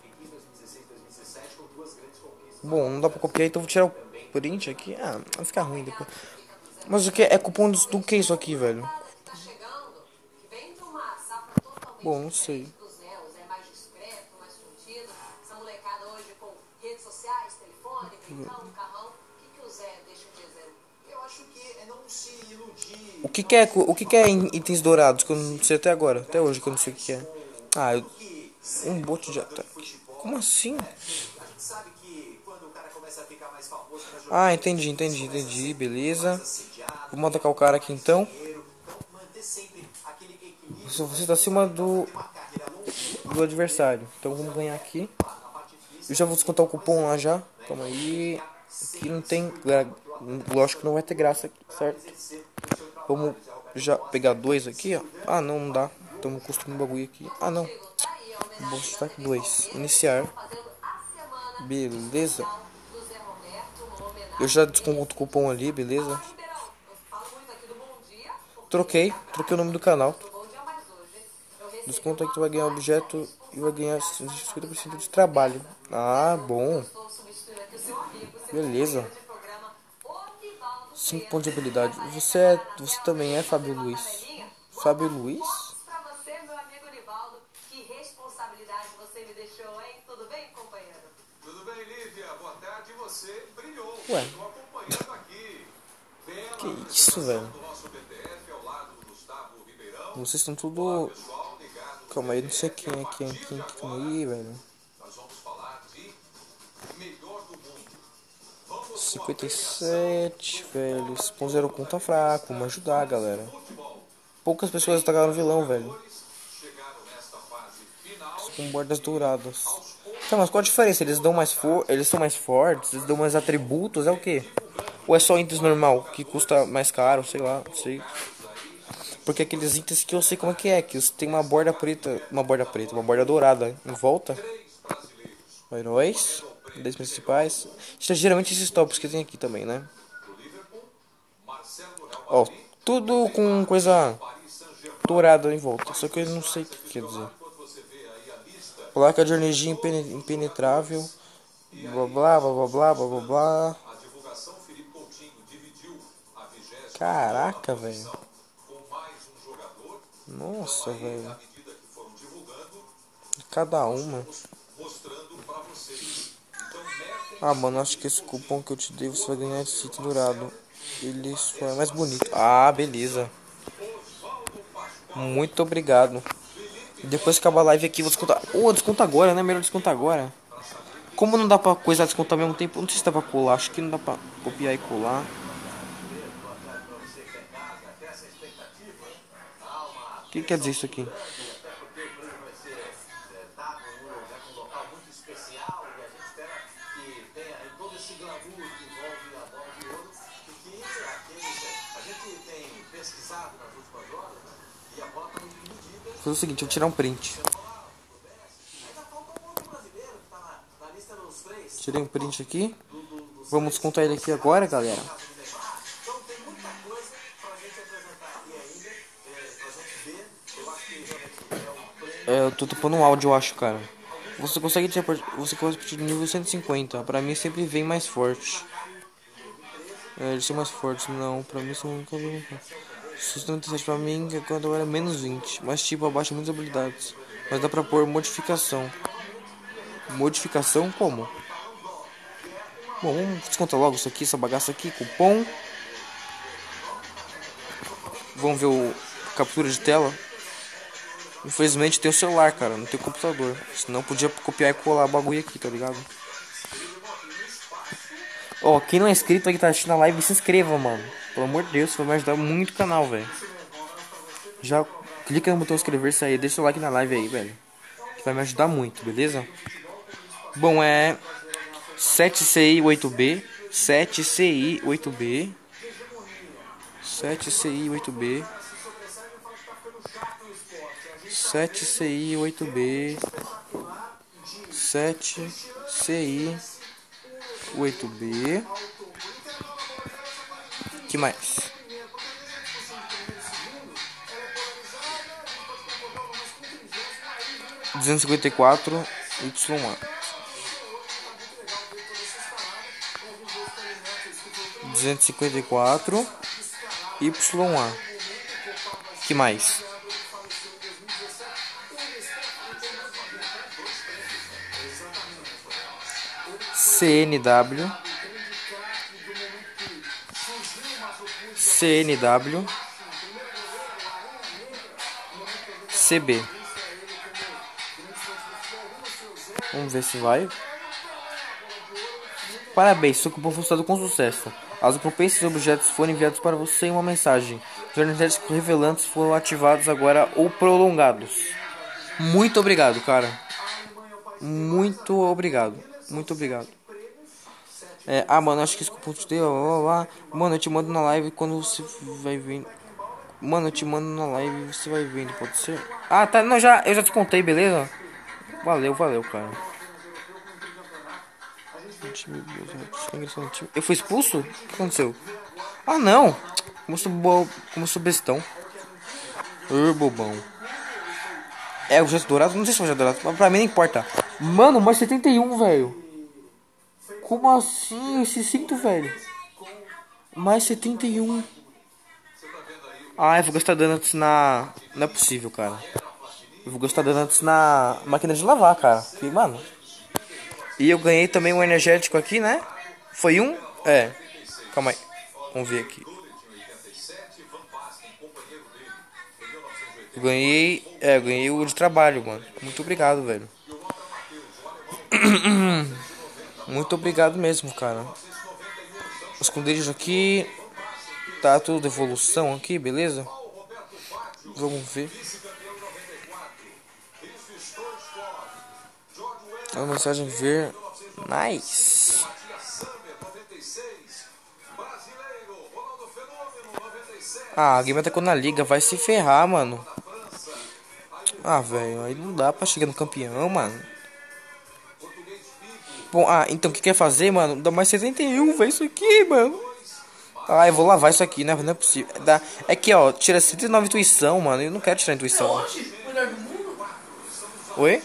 Bom, não dá pra copiar, então vou tirar o print aqui. Ah, vai ficar ruim depois. Mas o que é cupom do, do que isso aqui, velho? Bom, não sei. O que que é, o que que é itens dourados que eu não sei até agora, até hoje que eu não sei o que é. Ah, eu, um bote de ataque. Como assim? Ah, entendi, entendi, entendi, beleza. Vamos atacar o cara aqui então. Você está acima do do adversário, então vamos ganhar aqui. Eu já vou descontar o cupom lá já. Calma aí. Aqui não tem, lógico que não vai ter graça aqui, certo? Vamos já pegar dois aqui, ó. Ah, não, não dá. Estamos construindo um bagulho aqui. Ah, não. Vou chutar aqui dois. Iniciar. Beleza. Eu já desconto o cupom ali, beleza. Troquei. Troquei o nome do canal. Desconto aqui, tu vai ganhar objeto e vai ganhar cinquenta por cento de trabalho. Ah, bom. Beleza. cinco pontos de habilidade. Você é, você também é Fábio Luiz. Fábio Luiz? Tudo bem, Lívia? Boa tarde. Você brilhou. Ué. Estou acompanhando aqui. Que isso, velho? Vocês estão tudo... Calma aí, não sei quem é quem é quem. Calma aí, velho. cinquenta e sete, velho. Esse ponto zero com tá fraco. Vamos ajudar, galera. Poucas pessoas atacaram o vilão, velho. Com bordas douradas. Tá, mas qual a diferença? Eles dão mais for... Eles são mais fortes? Eles dão mais atributos? É o quê? Ou é só itens normal, que custa mais caro? Sei lá, não sei. Porque aqueles itens que eu sei como é que é. Que tem uma borda preta. Uma borda preta, uma borda dourada em volta. Heróis. dez principais. Geralmente esses tops que tem aqui também, né? Ó, tudo com coisa dourada em volta. Só que eu não sei o que quer dizer. Placa de energia impene- impenetrável. Blá blá blá blá blá blá blá blá. Caraca, velho. Nossa, velho. Cada uma. Ah, mano, acho que esse cupom que eu te dei você vai ganhar esse item dourado. Ele só é mais bonito. Ah, beleza. Muito obrigado. Depois que acabar a live aqui, vou descontar. Oh, desconta agora, né? Melhor descontar agora. Como não dá pra coisar descontar ao mesmo tempo, não sei se dá pra colar. Acho que não dá pra copiar e colar. O que quer dizer isso aqui? Vou fazer o seguinte, eu vou tirar um print. Tirei um print aqui. Vamos descontar ele aqui agora, galera. É, eu tô topando um áudio, eu acho, cara. Você consegue tirar, você consegue partir do nível cento e cinquenta. Pra mim sempre vem mais forte. É, eles são mais fortes. Não, pra mim são nunca vem mais fortes. setenta e sete pra mim, que quando agora é menos vinte. Mas tipo, abaixa muitas habilidades. Mas dá pra pôr modificação. Modificação como? Bom, vamos descontar logo isso aqui, essa bagaça aqui, cupom. Vamos ver o captura de tela. Infelizmente tem o celular, cara, não tem o computador. Senão podia copiar e colar o bagulho aqui, tá ligado? Ó, oh, quem não é inscrito aí, tá assistindo a live, se inscreva, mano. Pelo amor de Deus, isso vai me ajudar muito o canal, velho. Já clica no botão inscrever-se aí, deixa o like na live aí, velho. Que vai me ajudar muito, beleza? Bom, é sete C I oito B, sete C I oito B, sete C I oito B, sete C I oito B, sete C I oito B. Que mais? duzentos e cinquenta e quatro Y A. duzentos e cinquenta e quatro Y A. Que mais? C N W. C N W. C B. Vamos ver se vai. Parabéns, seu cupom foi usado com sucesso. As recompensas e objetos foram enviados para você em uma mensagem. Os organizados revelantes foram ativados agora ou prolongados. Muito obrigado, cara. Muito obrigado. Muito obrigado. É, ah, mano, acho que esse cupom te deu. Mano, eu te mando na live quando você vai vendo. Mano, eu te mando na live e você vai vendo, pode ser? Ah, tá, não, já, eu já te contei, beleza? Valeu, valeu, cara. Eu fui expulso? O que aconteceu? Ah, não. Como sou, bo... Como sou bestão. Ur, bobão. É o gesto dourado? Não sei se é o gesto dourado, mas pra mim não importa. Mano, mais setenta e um, velho. Como assim esse cinto, velho? Mais setenta e um. Ah, eu vou gastar donuts na... Não é possível, cara. Eu vou gastar donuts na máquina de lavar, cara. Porque, mano... E eu ganhei também um energético aqui, né? Foi um? É. Calma aí. Vamos ver aqui. Eu ganhei... É, eu ganhei o de trabalho, mano. Muito obrigado, velho. Muito obrigado mesmo, cara. Os esconderijos aqui... Tá tudo de evolução aqui, beleza? Vamos ver. A mensagem ver. Nice. Ah, a game atacou na liga. Vai se ferrar, mano. Ah, velho. Aí não dá pra chegar no campeão, mano. Bom, ah, então o que quer fazer, mano? Dá mais setenta e um, velho. Isso aqui, mano. Ah, eu vou lavar isso aqui, né? Não é possível. Dá... É que, ó, tira cento e nove intuição, mano. Eu não quero tirar É intuição. hoje? Melhor do mundo? Oi?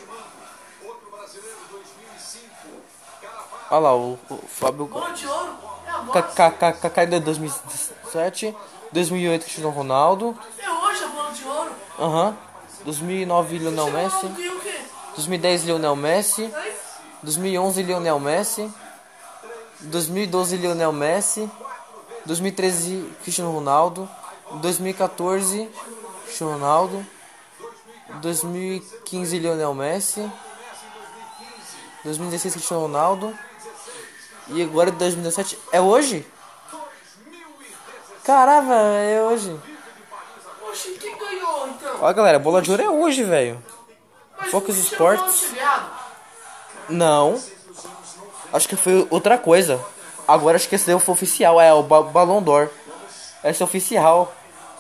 Olha lá, o, o Fábio. Bola de ouro? É agora. Kaká de dois mil e dezessete. dois mil e oito, Cristiano Ronaldo. É hoje a bola de ouro. Aham. dois mil e nove, Lionel Messi. Ronaldo ganhou o quê? dois mil e dez, Lionel Messi. Aí? dois mil e onze, Lionel Messi. dois mil e doze, Lionel Messi. dois mil e treze, Cristiano Ronaldo. dois mil e quatorze, Cristiano Ronaldo. dois mil e quinze, Lionel Messi. dois mil e dezesseis, Cristiano Ronaldo. E agora dois mil e dezessete. É hoje? Caramba, é hoje. Oxi, quem ganhou então? Ó, galera, a bola de ouro é hoje, velho. Mas Focus o Cristiano Ronaldo Sports. chegado. Não. Acho que foi outra coisa. Agora acho que esse daí foi oficial. É o ba Ballon d'Or. Esse é oficial.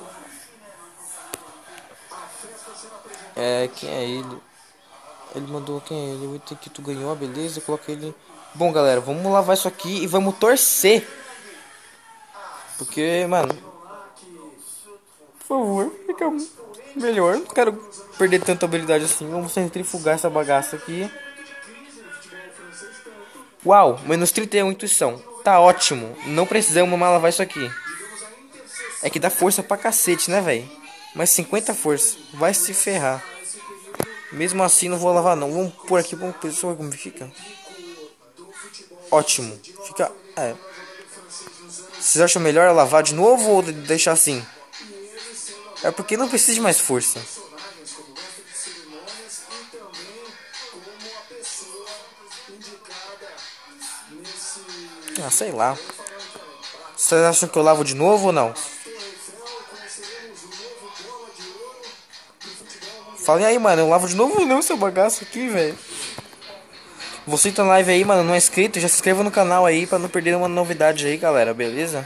É, quem é ele? Ele mandou quem é ele? O item que tu ganhou, beleza. Coloca ele. Bom, galera, vamos lavar isso aqui e vamos torcer. Porque, mano. Por favor, fica melhor. Não quero perder tanta habilidade assim. Vamos centrifugar essa bagaça aqui. Uau, menos trinta e um intuição. Tá ótimo. Não precisamos mais lavar isso aqui. É que dá força pra cacete, né, velho? Mas cinquenta força. Vai se ferrar. Mesmo assim, não vou lavar, não. Vamos por aqui, vamos ver só como fica. Ótimo. Fica... É. Vocês acham melhor lavar de novo ou deixar assim? É porque não precisa de mais força. Ah, sei lá. Vocês acham que eu lavo de novo ou não? Falem aí, mano. Eu lavo de novo ou não, seu bagaço aqui, velho? Você tá na live aí, mano, não é inscrito? Já se inscreva no canal aí pra não perder uma novidade aí, galera. Beleza?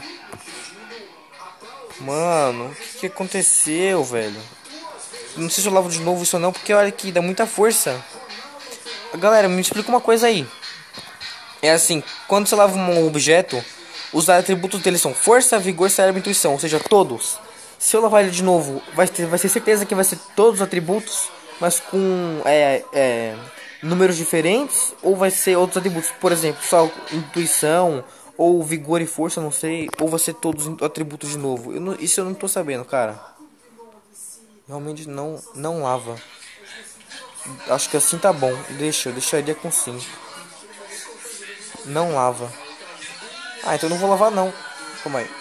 Mano, o que, que aconteceu, velho? Não sei se eu lavo de novo isso ou não, porque olha aqui, dá muita força. Galera, me explica uma coisa aí. É assim, quando você lava um objeto, os atributos dele são força, vigor, cérebro e intuição, ou seja, todos. Se eu lavar ele de novo, vai ter, vai ser certeza que vai ser todos os atributos, mas com é, é, números diferentes, ou vai ser outros atributos, por exemplo, só intuição, ou vigor e força, não sei, ou vai ser todos os atributos de novo. Eu não, isso eu não tô sabendo, cara. Realmente não, não lava. Acho que assim tá bom. Deixa, eu deixaria com sim. Não lava. Ah, então eu não vou lavar não. Calma aí.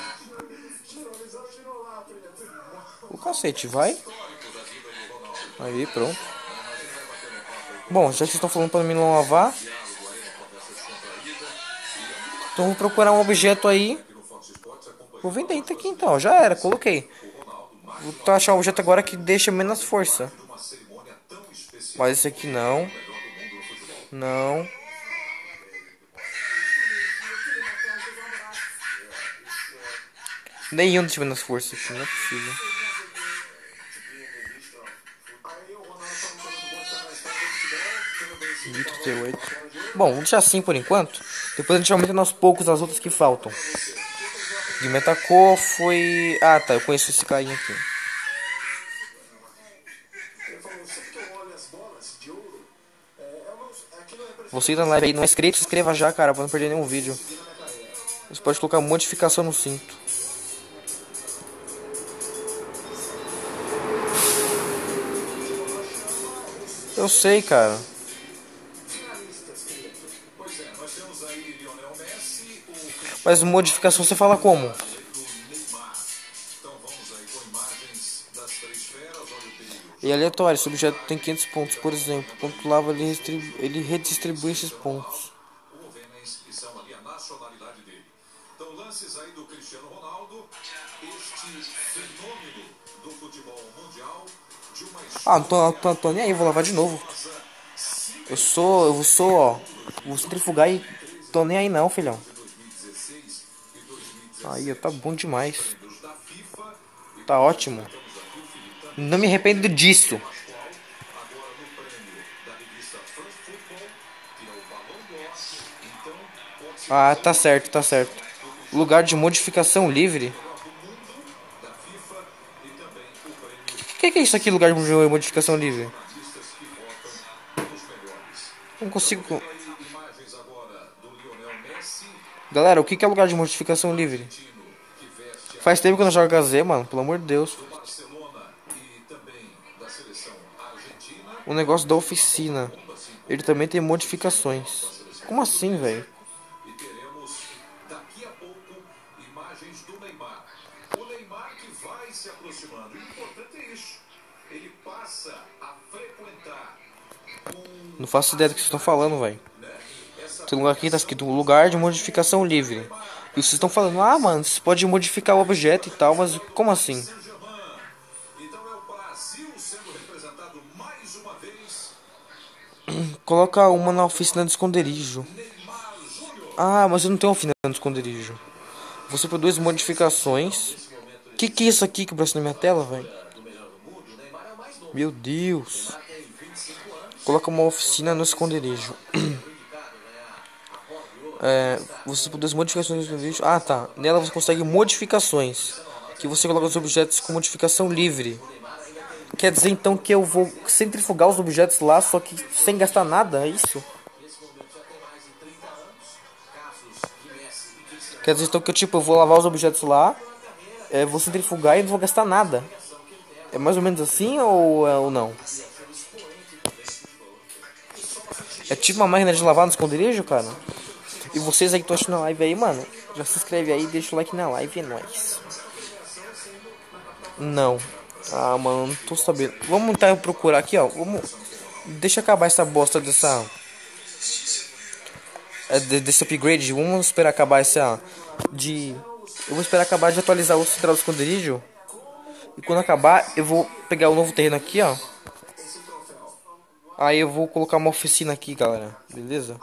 O cacete, vai. Aí, pronto. Bom, já que vocês estão falando pra mim não lavar, então vou procurar um objeto aí. Vou vender isso aqui então, já era, coloquei. Vou achar um objeto agora que deixa menos força. Mas esse aqui não. Não. Nenhum deixa menos força aqui, não é possível. trinta e oito. Bom, vamos deixar assim por enquanto. Depois a gente aumenta aos poucos as outras que faltam. De Metacô foi... Ah, tá, eu conheço esse carinha aqui. Você tá na live aí, não é inscrito, se inscreva já, cara, pra não perder nenhum vídeo. Você pode colocar modificação no cinto. Eu sei, cara. Mas modificação você fala como? E aleatório, esse objeto tem quinhentos pontos, por exemplo. Quando tu lava, ele, ele redistribui esses pontos. Ah, não tô, tô, tô nem aí, vou lavar de novo. Eu sou, eu sou, ó, vou centrifugar e tô nem aí não, filhão. Aí, tá bom demais. Tá ótimo. Não me arrependo disso. Ah, tá certo, tá certo. Lugar de modificação livre. O que, que é isso aqui, lugar de modificação livre? Não consigo... Galera, o que, que é lugar de modificação livre? Faz tempo que eu não jogo H Z, mano. Pelo amor de Deus. O negócio da oficina. Ele também tem modificações. Como assim, velho? E teremos daqui a pouco imagens do Neymar. O Neymar que vai se aproximando. O importante é isso. Ele passa a frequentar um... Não faço ideia do que vocês estão falando, velho. Tem lugar aqui tá escrito lugar de modificação livre. E vocês estão falando, ah, mano, você pode modificar o objeto e tal, mas como assim? Então é o Brasil sendo representado mais uma vez. Coloca uma na oficina de esconderijo. Ah, mas eu não tenho oficina de esconderijo. Você produz modificações. Que que é isso aqui que aparece na minha tela, velho? Meu Deus. Coloca uma oficina no esconderijo. É, você produz modificações no esconderijo. Ah, tá. Nela você consegue modificações. Que você coloca os objetos com modificação livre. Quer dizer então que eu vou centrifugar os objetos lá, só que sem gastar nada, é isso? Quer dizer então que eu, tipo, eu vou lavar os objetos lá, é, vou centrifugar e não vou gastar nada. É mais ou menos assim ou, é, ou não? É tipo uma máquina de lavar no esconderijo, cara? E vocês aí que estão assistindo a live aí, mano, já se inscreve aí, deixa o like na live, é nóis. Não. Ah, mano, não tô sabendo. Vamos tentar procurar aqui, ó. Vamos... Deixa acabar essa bosta dessa... É, desse upgrade. Vamos esperar acabar essa... De... Eu vou esperar acabar de atualizar o central do esconderijo. E quando acabar, eu vou pegar o novo terreno aqui, ó. Aí eu vou colocar uma oficina aqui, galera. Beleza?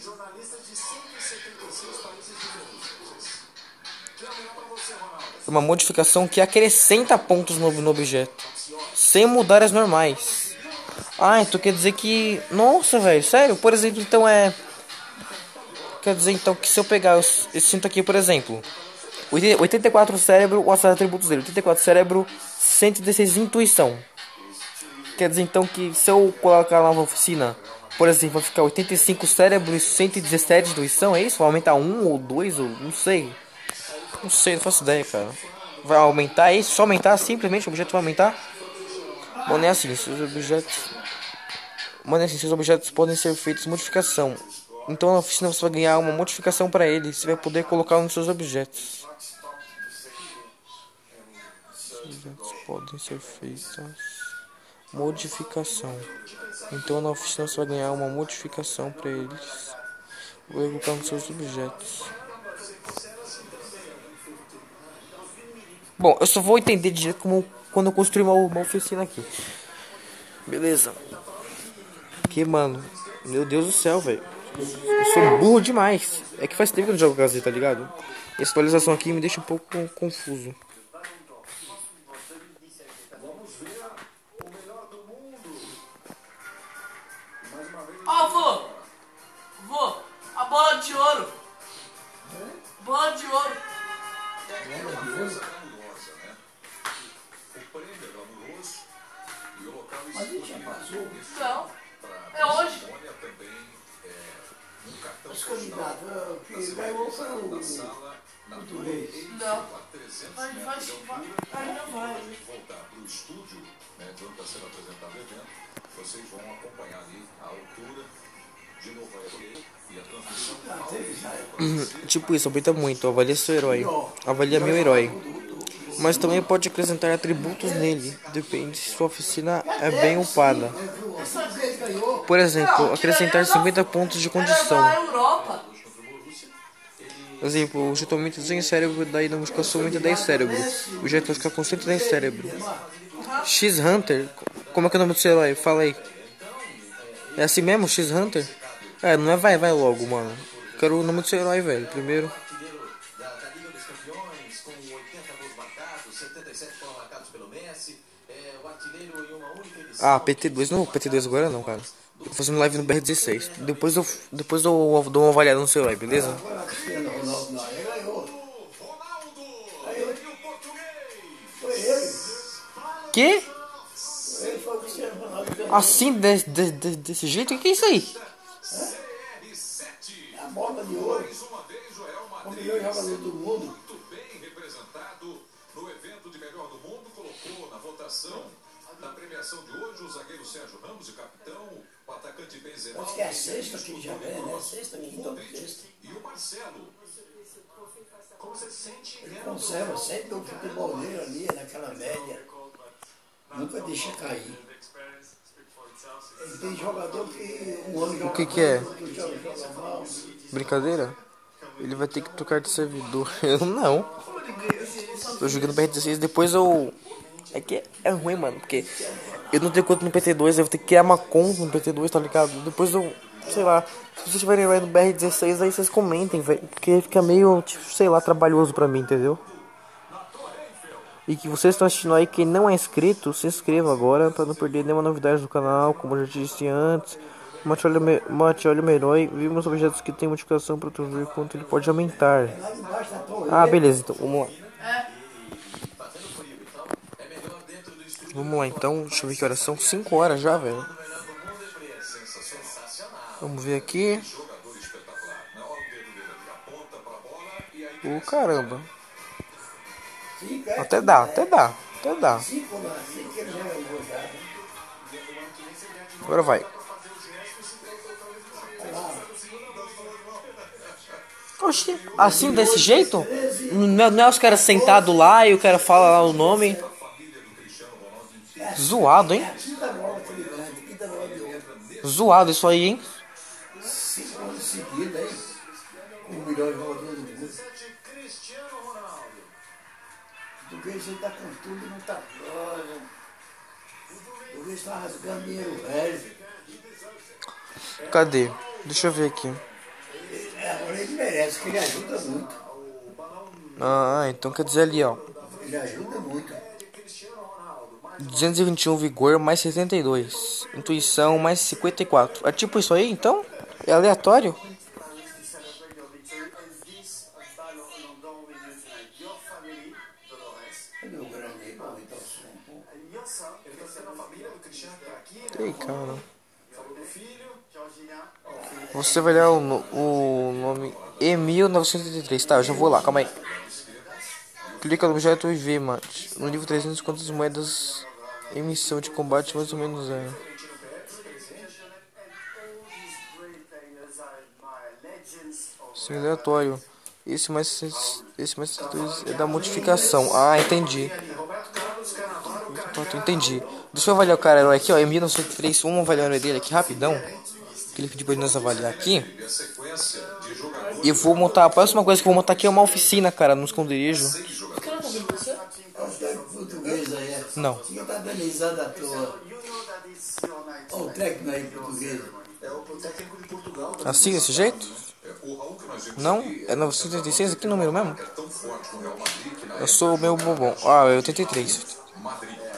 Uma modificação que acrescenta pontos no, no objeto, sem mudar as normais. Ah, então quer dizer que... Nossa, velho, sério? Por exemplo, então é... Quer dizer então que se eu pegar esse cinto aqui, por exemplo, oitenta e quatro cérebro, os atributos dele, oitenta e quatro cérebro, cento e dezesseis intuição. Quer dizer então que se eu colocar lá na oficina, por exemplo, vai ficar oitenta e cinco cérebro e cento e dezessete intuição, é isso? Vai aumentar um ou dois, ou não sei. Não sei, não faço ideia, cara. Vai aumentar isso? Só aumentar? Simplesmente o objeto vai aumentar? Mano, é assim, seus objetos... Mano, é assim, seus objetos podem ser feitos modificação. Então na oficina você vai ganhar uma modificação para ele. Você vai poder colocar nos seus objetos. Os objetos podem ser feitos... Modificação. Então na oficina você vai ganhar uma modificação para eles. Vou colocar nos seus objetos. Bom, eu só vou entender direito como quando eu construir uma, uma oficina aqui. Beleza. Que, mano. Meu Deus do céu, velho. Eu sou burro demais. É que faz tempo que eu não jogo H Z, tá ligado? Essa atualização aqui me deixa um pouco confuso. Ó, oh, vô! Vô! A bola de ouro! Bola de ouro! Mas a gente já passou. Não. É hoje. Escolhidado, que ganhou foi o português. Não. Vai, vai, vai. Ainda vai. Voltar para o estúdio, né, quando está sendo apresentado o evento, vocês vão acompanhar ali a altura, de novo a transmissão. Tipo isso, aumenta muito. Avalia seu herói. Avalia meu herói. Mas também pode acrescentar atributos nele. Depende se sua oficina é bem upada. Por exemplo, acrescentar cinquenta pontos de condição. Por exemplo, o jeito aumenta cem cérebro, daí na modificação aumenta dez cérebro. O jeito vai ficar com cento e dez cérebro. X-Hunter? Como é que é o nome do seu herói? Fala aí. É assim mesmo, X-Hunter? É, não é vai, vai logo, mano. Quero o nome do seu herói, velho, primeiro. Ah, P T dois, não, P T dois agora não, cara. Tô fazendo live no B R dezesseis. Depois eu, depois eu dou uma avaliada no seu herói, beleza? quê? Ele foi o Cristiano Ronaldo. ganhou. Assim, de, de, de- desse jeito? O que é isso aí? É a bola de ouro. O melhor jogador do mundo. Muito bem representado no evento de melhor do mundo, colocou na votação da premiação de hoje o zagueiro Sérgio Ramos, o capitão, o atacante Benzema. Acho que é a sexta que ele já ganha, né? Sexta, quinta ou sexta. E o Marcelo. Como você se sente Ele vendo conserva sempre o futebol dele ali, naquela média. Nunca deixa cair. Ele tem jogador que um ano joga que que é? mal, outro joga, joga mal. Brincadeira? Ele vai ter que trocar de servidor. Eu não. Tô jogando P R dezesseis, depois eu... É que é ruim, mano, porque eu não tenho conta no P T dois, eu vou ter que criar uma conta no P T dois, tá ligado? Depois eu, sei lá, se vocês tiverem no B R dezesseis, aí vocês comentem, velho, porque fica meio, tipo, sei lá, trabalhoso pra mim, entendeu? E que vocês estão assistindo aí, quem não é inscrito, se inscreva agora pra não perder nenhuma novidade do canal, como eu já disse antes. Mate olha o meu herói, viu meus objetos que tem multiplicação pra tu ver quanto ele pode aumentar. Lá debaixo da torre. Ah, beleza, então, vamos lá. É melhor dentro do estúdio. Vamos lá então, deixa eu ver que horas são, cinco horas já, velho. Vamos ver aqui. Jogador espetacular. Na hora o dedo dele ali, aponta pra bola e aí Ô, caramba. Cinco, é? Até dá, até dá, até dá. Cinco lá, cinco que ele já ganhou já. né? Agora vai. Oxi, assim desse jeito? Não é, não é os caras sentados lá e o cara fala lá o nome. Zoado, hein? É a quinta bola que ele ganha, de quinta bola de ouro. Zoado isso aí, hein? Cinco anos seguidos aí. O melhor jogador do mundo. Cristiano Ronaldo. Do que ele tá com tudo e não tá fora. O que está rasgando dinheiro velho. Cadê? Deixa eu ver aqui. É, agora ele merece, que ele ajuda muito. Ah, então quer dizer ali, ó. Ele ajuda muito. duzentos e vinte e um vigor mais setenta e dois. Intuição mais cinquenta e quatro. É tipo isso aí, então? É aleatório? Cadê o grande aí? Vamos então, som. Ele tá sendo a família do Cristiano que tá aqui, né? Ei, cara. Falou do filho. Você vai olhar o, no- o nome E mil novecentos e oitenta e três. Tá, eu já vou lá, calma aí. Clica no objeto e vê, mano. No nível trezentos, quantas moedas em missão de combate mais ou menos é? Sim, aleatório. Esse mais esse mais dois é da modificação. Ah, entendi. Pronto, entendi. Deixa eu avaliar o cara herói aqui, ó. E mil novecentos e oitenta e três. Vamos avaliar o herói dele aqui rapidão. Que ele pediu pra nós avaliar aqui. e a sequência de jogadores. E eu vou montar. A próxima coisa que eu vou montar aqui é uma oficina, cara, no esconderijo. O cara tá vendo você? Olha o técnico português aí. é. Não. Fica tá dando risada à toa. Olha o técnico aí português. É o técnico de Portugal. Assim, desse jeito? É, o Raul que nós vimos Não? aqui É novecentos e oitenta e seis aqui número mesmo? é tão forte com o Real Madrid que na Eu sou o meu bobão. Ah, é oitenta e três. Madrid. Né?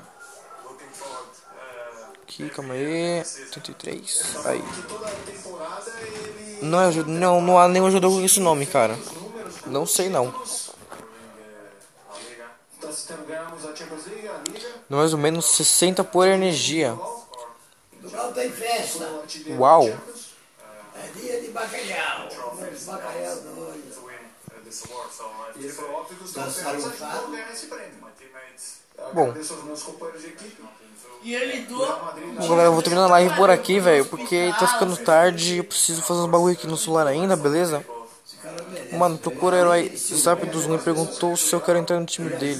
Aqui, calma aí. oitenta e três. Aí. Não, é, ju- não, não há nenhum jogador com esse nome, cara. Não sei não. Tá citando, ganhamos a Champions League, a Liga. Mais ou menos sessenta por energia. Portugal tem festa. Uau. É dia de bacalhau. Bacalhau doido. E ele falou, óbvio que os Dançaram troféus o ajudam a fado. ganhar esse prêmio. Eu Bom. agradeço aos meus companheiros de equipe. E ele doa. Bom, galera, eu vou terminando a live por aqui, velho. Porque tá ficando tarde. Eu preciso fazer uns bagulho aqui no celular ainda, beleza? Mano, procura herói Zap dos Ruim perguntou se eu quero entrar no time dele.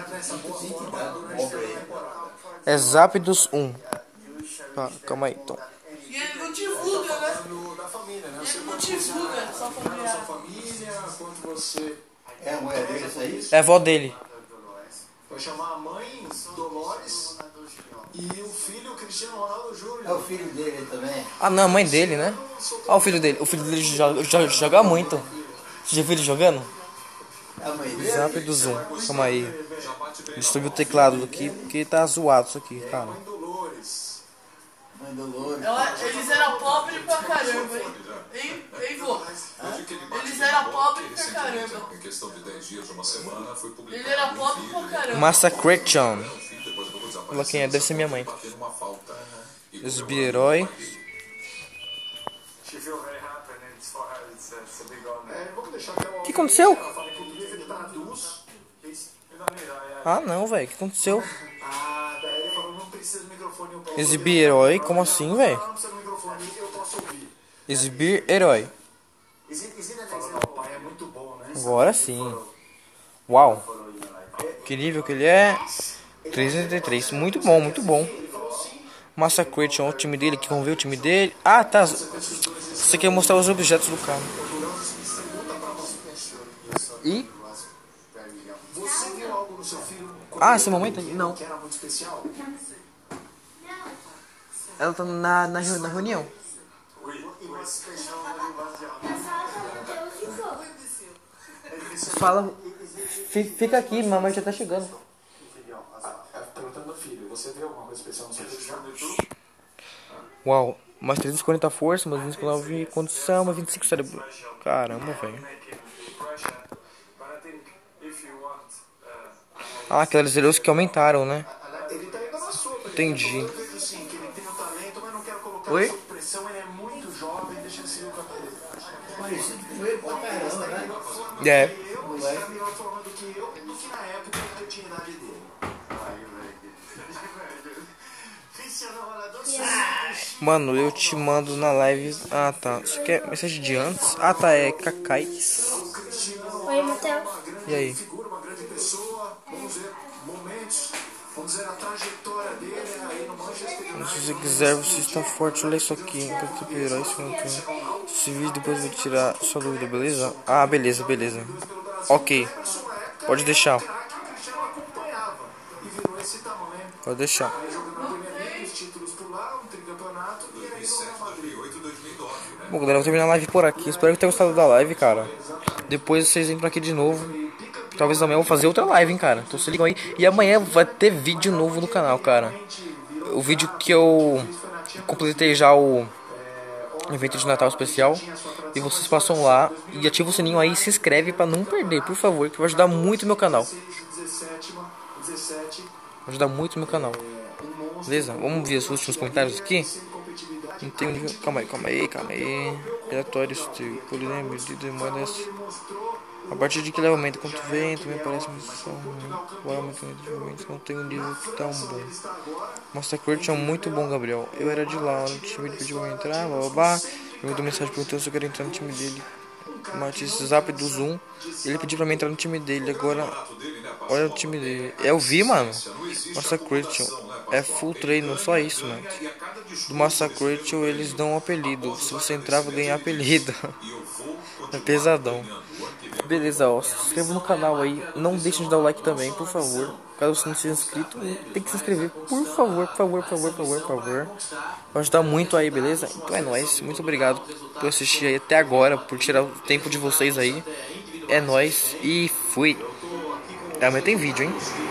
É Zap dos um. Tá, calma aí, então. E ele não divulga, né? No- Da família, né? Ele não divulga, só Sua familiar. família, quanto você É a mulher dele isso aí? É a avó dele. vai chamar a mãe, Dolores, e o filho, Cristiano Ronaldo É Júnior. o filho dele também. Ah, não, a mãe dele, né? Olha o filho dele. O filho dele joga, joga, joga muito. Você já viu ele jogando? É a mãe dele. Zap do Zoom. Calma aí. Deixa eu ver o teclado aqui, porque tá zoado isso aqui, cara. Dolores. Mãe Dolores. Ela, eles eram pobres pra caramba, hein? Hein, hein, vô? Eles eram pobres pra caramba. Em questão de dez dias, uma semana, foi publicado. Ele era pobre pra caramba. Massacration. Depois Olha quem é, deve ser minha mãe. Batendo uma falta, né? E Esbi-herói. She feel very happy and it's for her, it's, uh, it's a big honor. É, vamos deixar até o O que aconteceu? Ela fala em português, ele traduz. Isso, eu não lembro, é- Ah não, velho, o que aconteceu? Ah, daí ele falou, não precisa do microfone. eu posso Exibir herói? Como assim, velho? Não precisa do microfone, eu posso ouvir. Exibir herói. Falou, não, o pai é muito bom, né? Agora sim. Uau. Que nível que ele é? trezentos e oitenta e três. Muito bom, muito bom. Massacration, o time dele, que vamos ver o time dele. Ah, tá. Você quer mostrar os objetos do carro. E? Você viu algo no seu filho Ah, esse momento? Não. que era muito especial? Ela tá na, na, reu- na reunião. Fala. fi- Fica aqui, mamãe já tá chegando. Perguntando ao filho, você viu alguma coisa especial no seu filho? Uau. Mais trezentos e quarenta força, mais duzentos e nove condição, mais vinte e cinco cérebro. Caramba, velho. Ah, aqueles heróis que aumentaram, né? Ele tá indo na sua, porque Entendi. eu vejo assim, que ele tem o talento, mas não quero colocar Oi? sob pressão, ele é muito jovem, deixa ele seguir o caminho. Parecido com ele pra caramba, né? É. Eu está da melhor forma do que eu, do que na época eu tinha a idade dele. Mano, eu te mando na live. Ah, tá. Isso aqui é mensagem de antes? Ah, tá. É Kakai. Oi, Matheus. E aí? Figura, uma grande pessoa, vamos ver momentos, vamos ver a trajetória dele aí no Manchester United. Se você quiser, você está forte. Olha isso aqui. Herói, esse vídeo depois eu vou tirar sua dúvida, beleza? Ah, beleza, beleza. Ok. Pode deixar. Pode deixar. Bom, galera, eu vou terminar a live por aqui. Espero que tenha gostado da live, cara. Depois vocês entram aqui de novo. Talvez amanhã eu vou fazer outra live, hein, cara. Então se ligam aí. E amanhã vai ter vídeo novo no canal, cara. O vídeo que eu completei já o evento de Natal especial. E vocês passam lá e ativam o sininho aí e se inscreve pra não perder, por favor. Que vai ajudar muito o meu canal. Vai ajudar muito o meu canal. Beleza? Vamos ver os últimos comentários aqui. Não tem um nível. Calma aí, calma aí, calma aí. Aleatórios, tipo, lembra de demandas. A partir de que ele aumenta quanto vem, também aparece missão. O aumento de não tem um nível tão bom. Massacration é muito bom, Gabriel. Eu era de lá, o time pediu pra entrar, blá blá blá. Eu mandei mensagem perguntando se eu quero entrar no time dele. Matisse Zap do Zoom. Ele pediu pra mim entrar no time dele. Agora, olha o time dele. Eu vi, mano. Massacration é full treino, só isso, mano. Do Massacration eles dão um apelido. Se você entrar, vai ganhar apelido. É pesadão. Beleza, ó. Se inscreva no canal aí. Não deixem de dar o like também, por favor. Caso você não seja inscrito, tem que se inscrever. Por favor, por favor, por favor, por favor, por favor. Vai ajudar muito aí, beleza? Então é nóis. Muito obrigado por assistir aí até agora. Por tirar o tempo de vocês aí. É nóis. E fui. Amanhã tem vídeo, hein?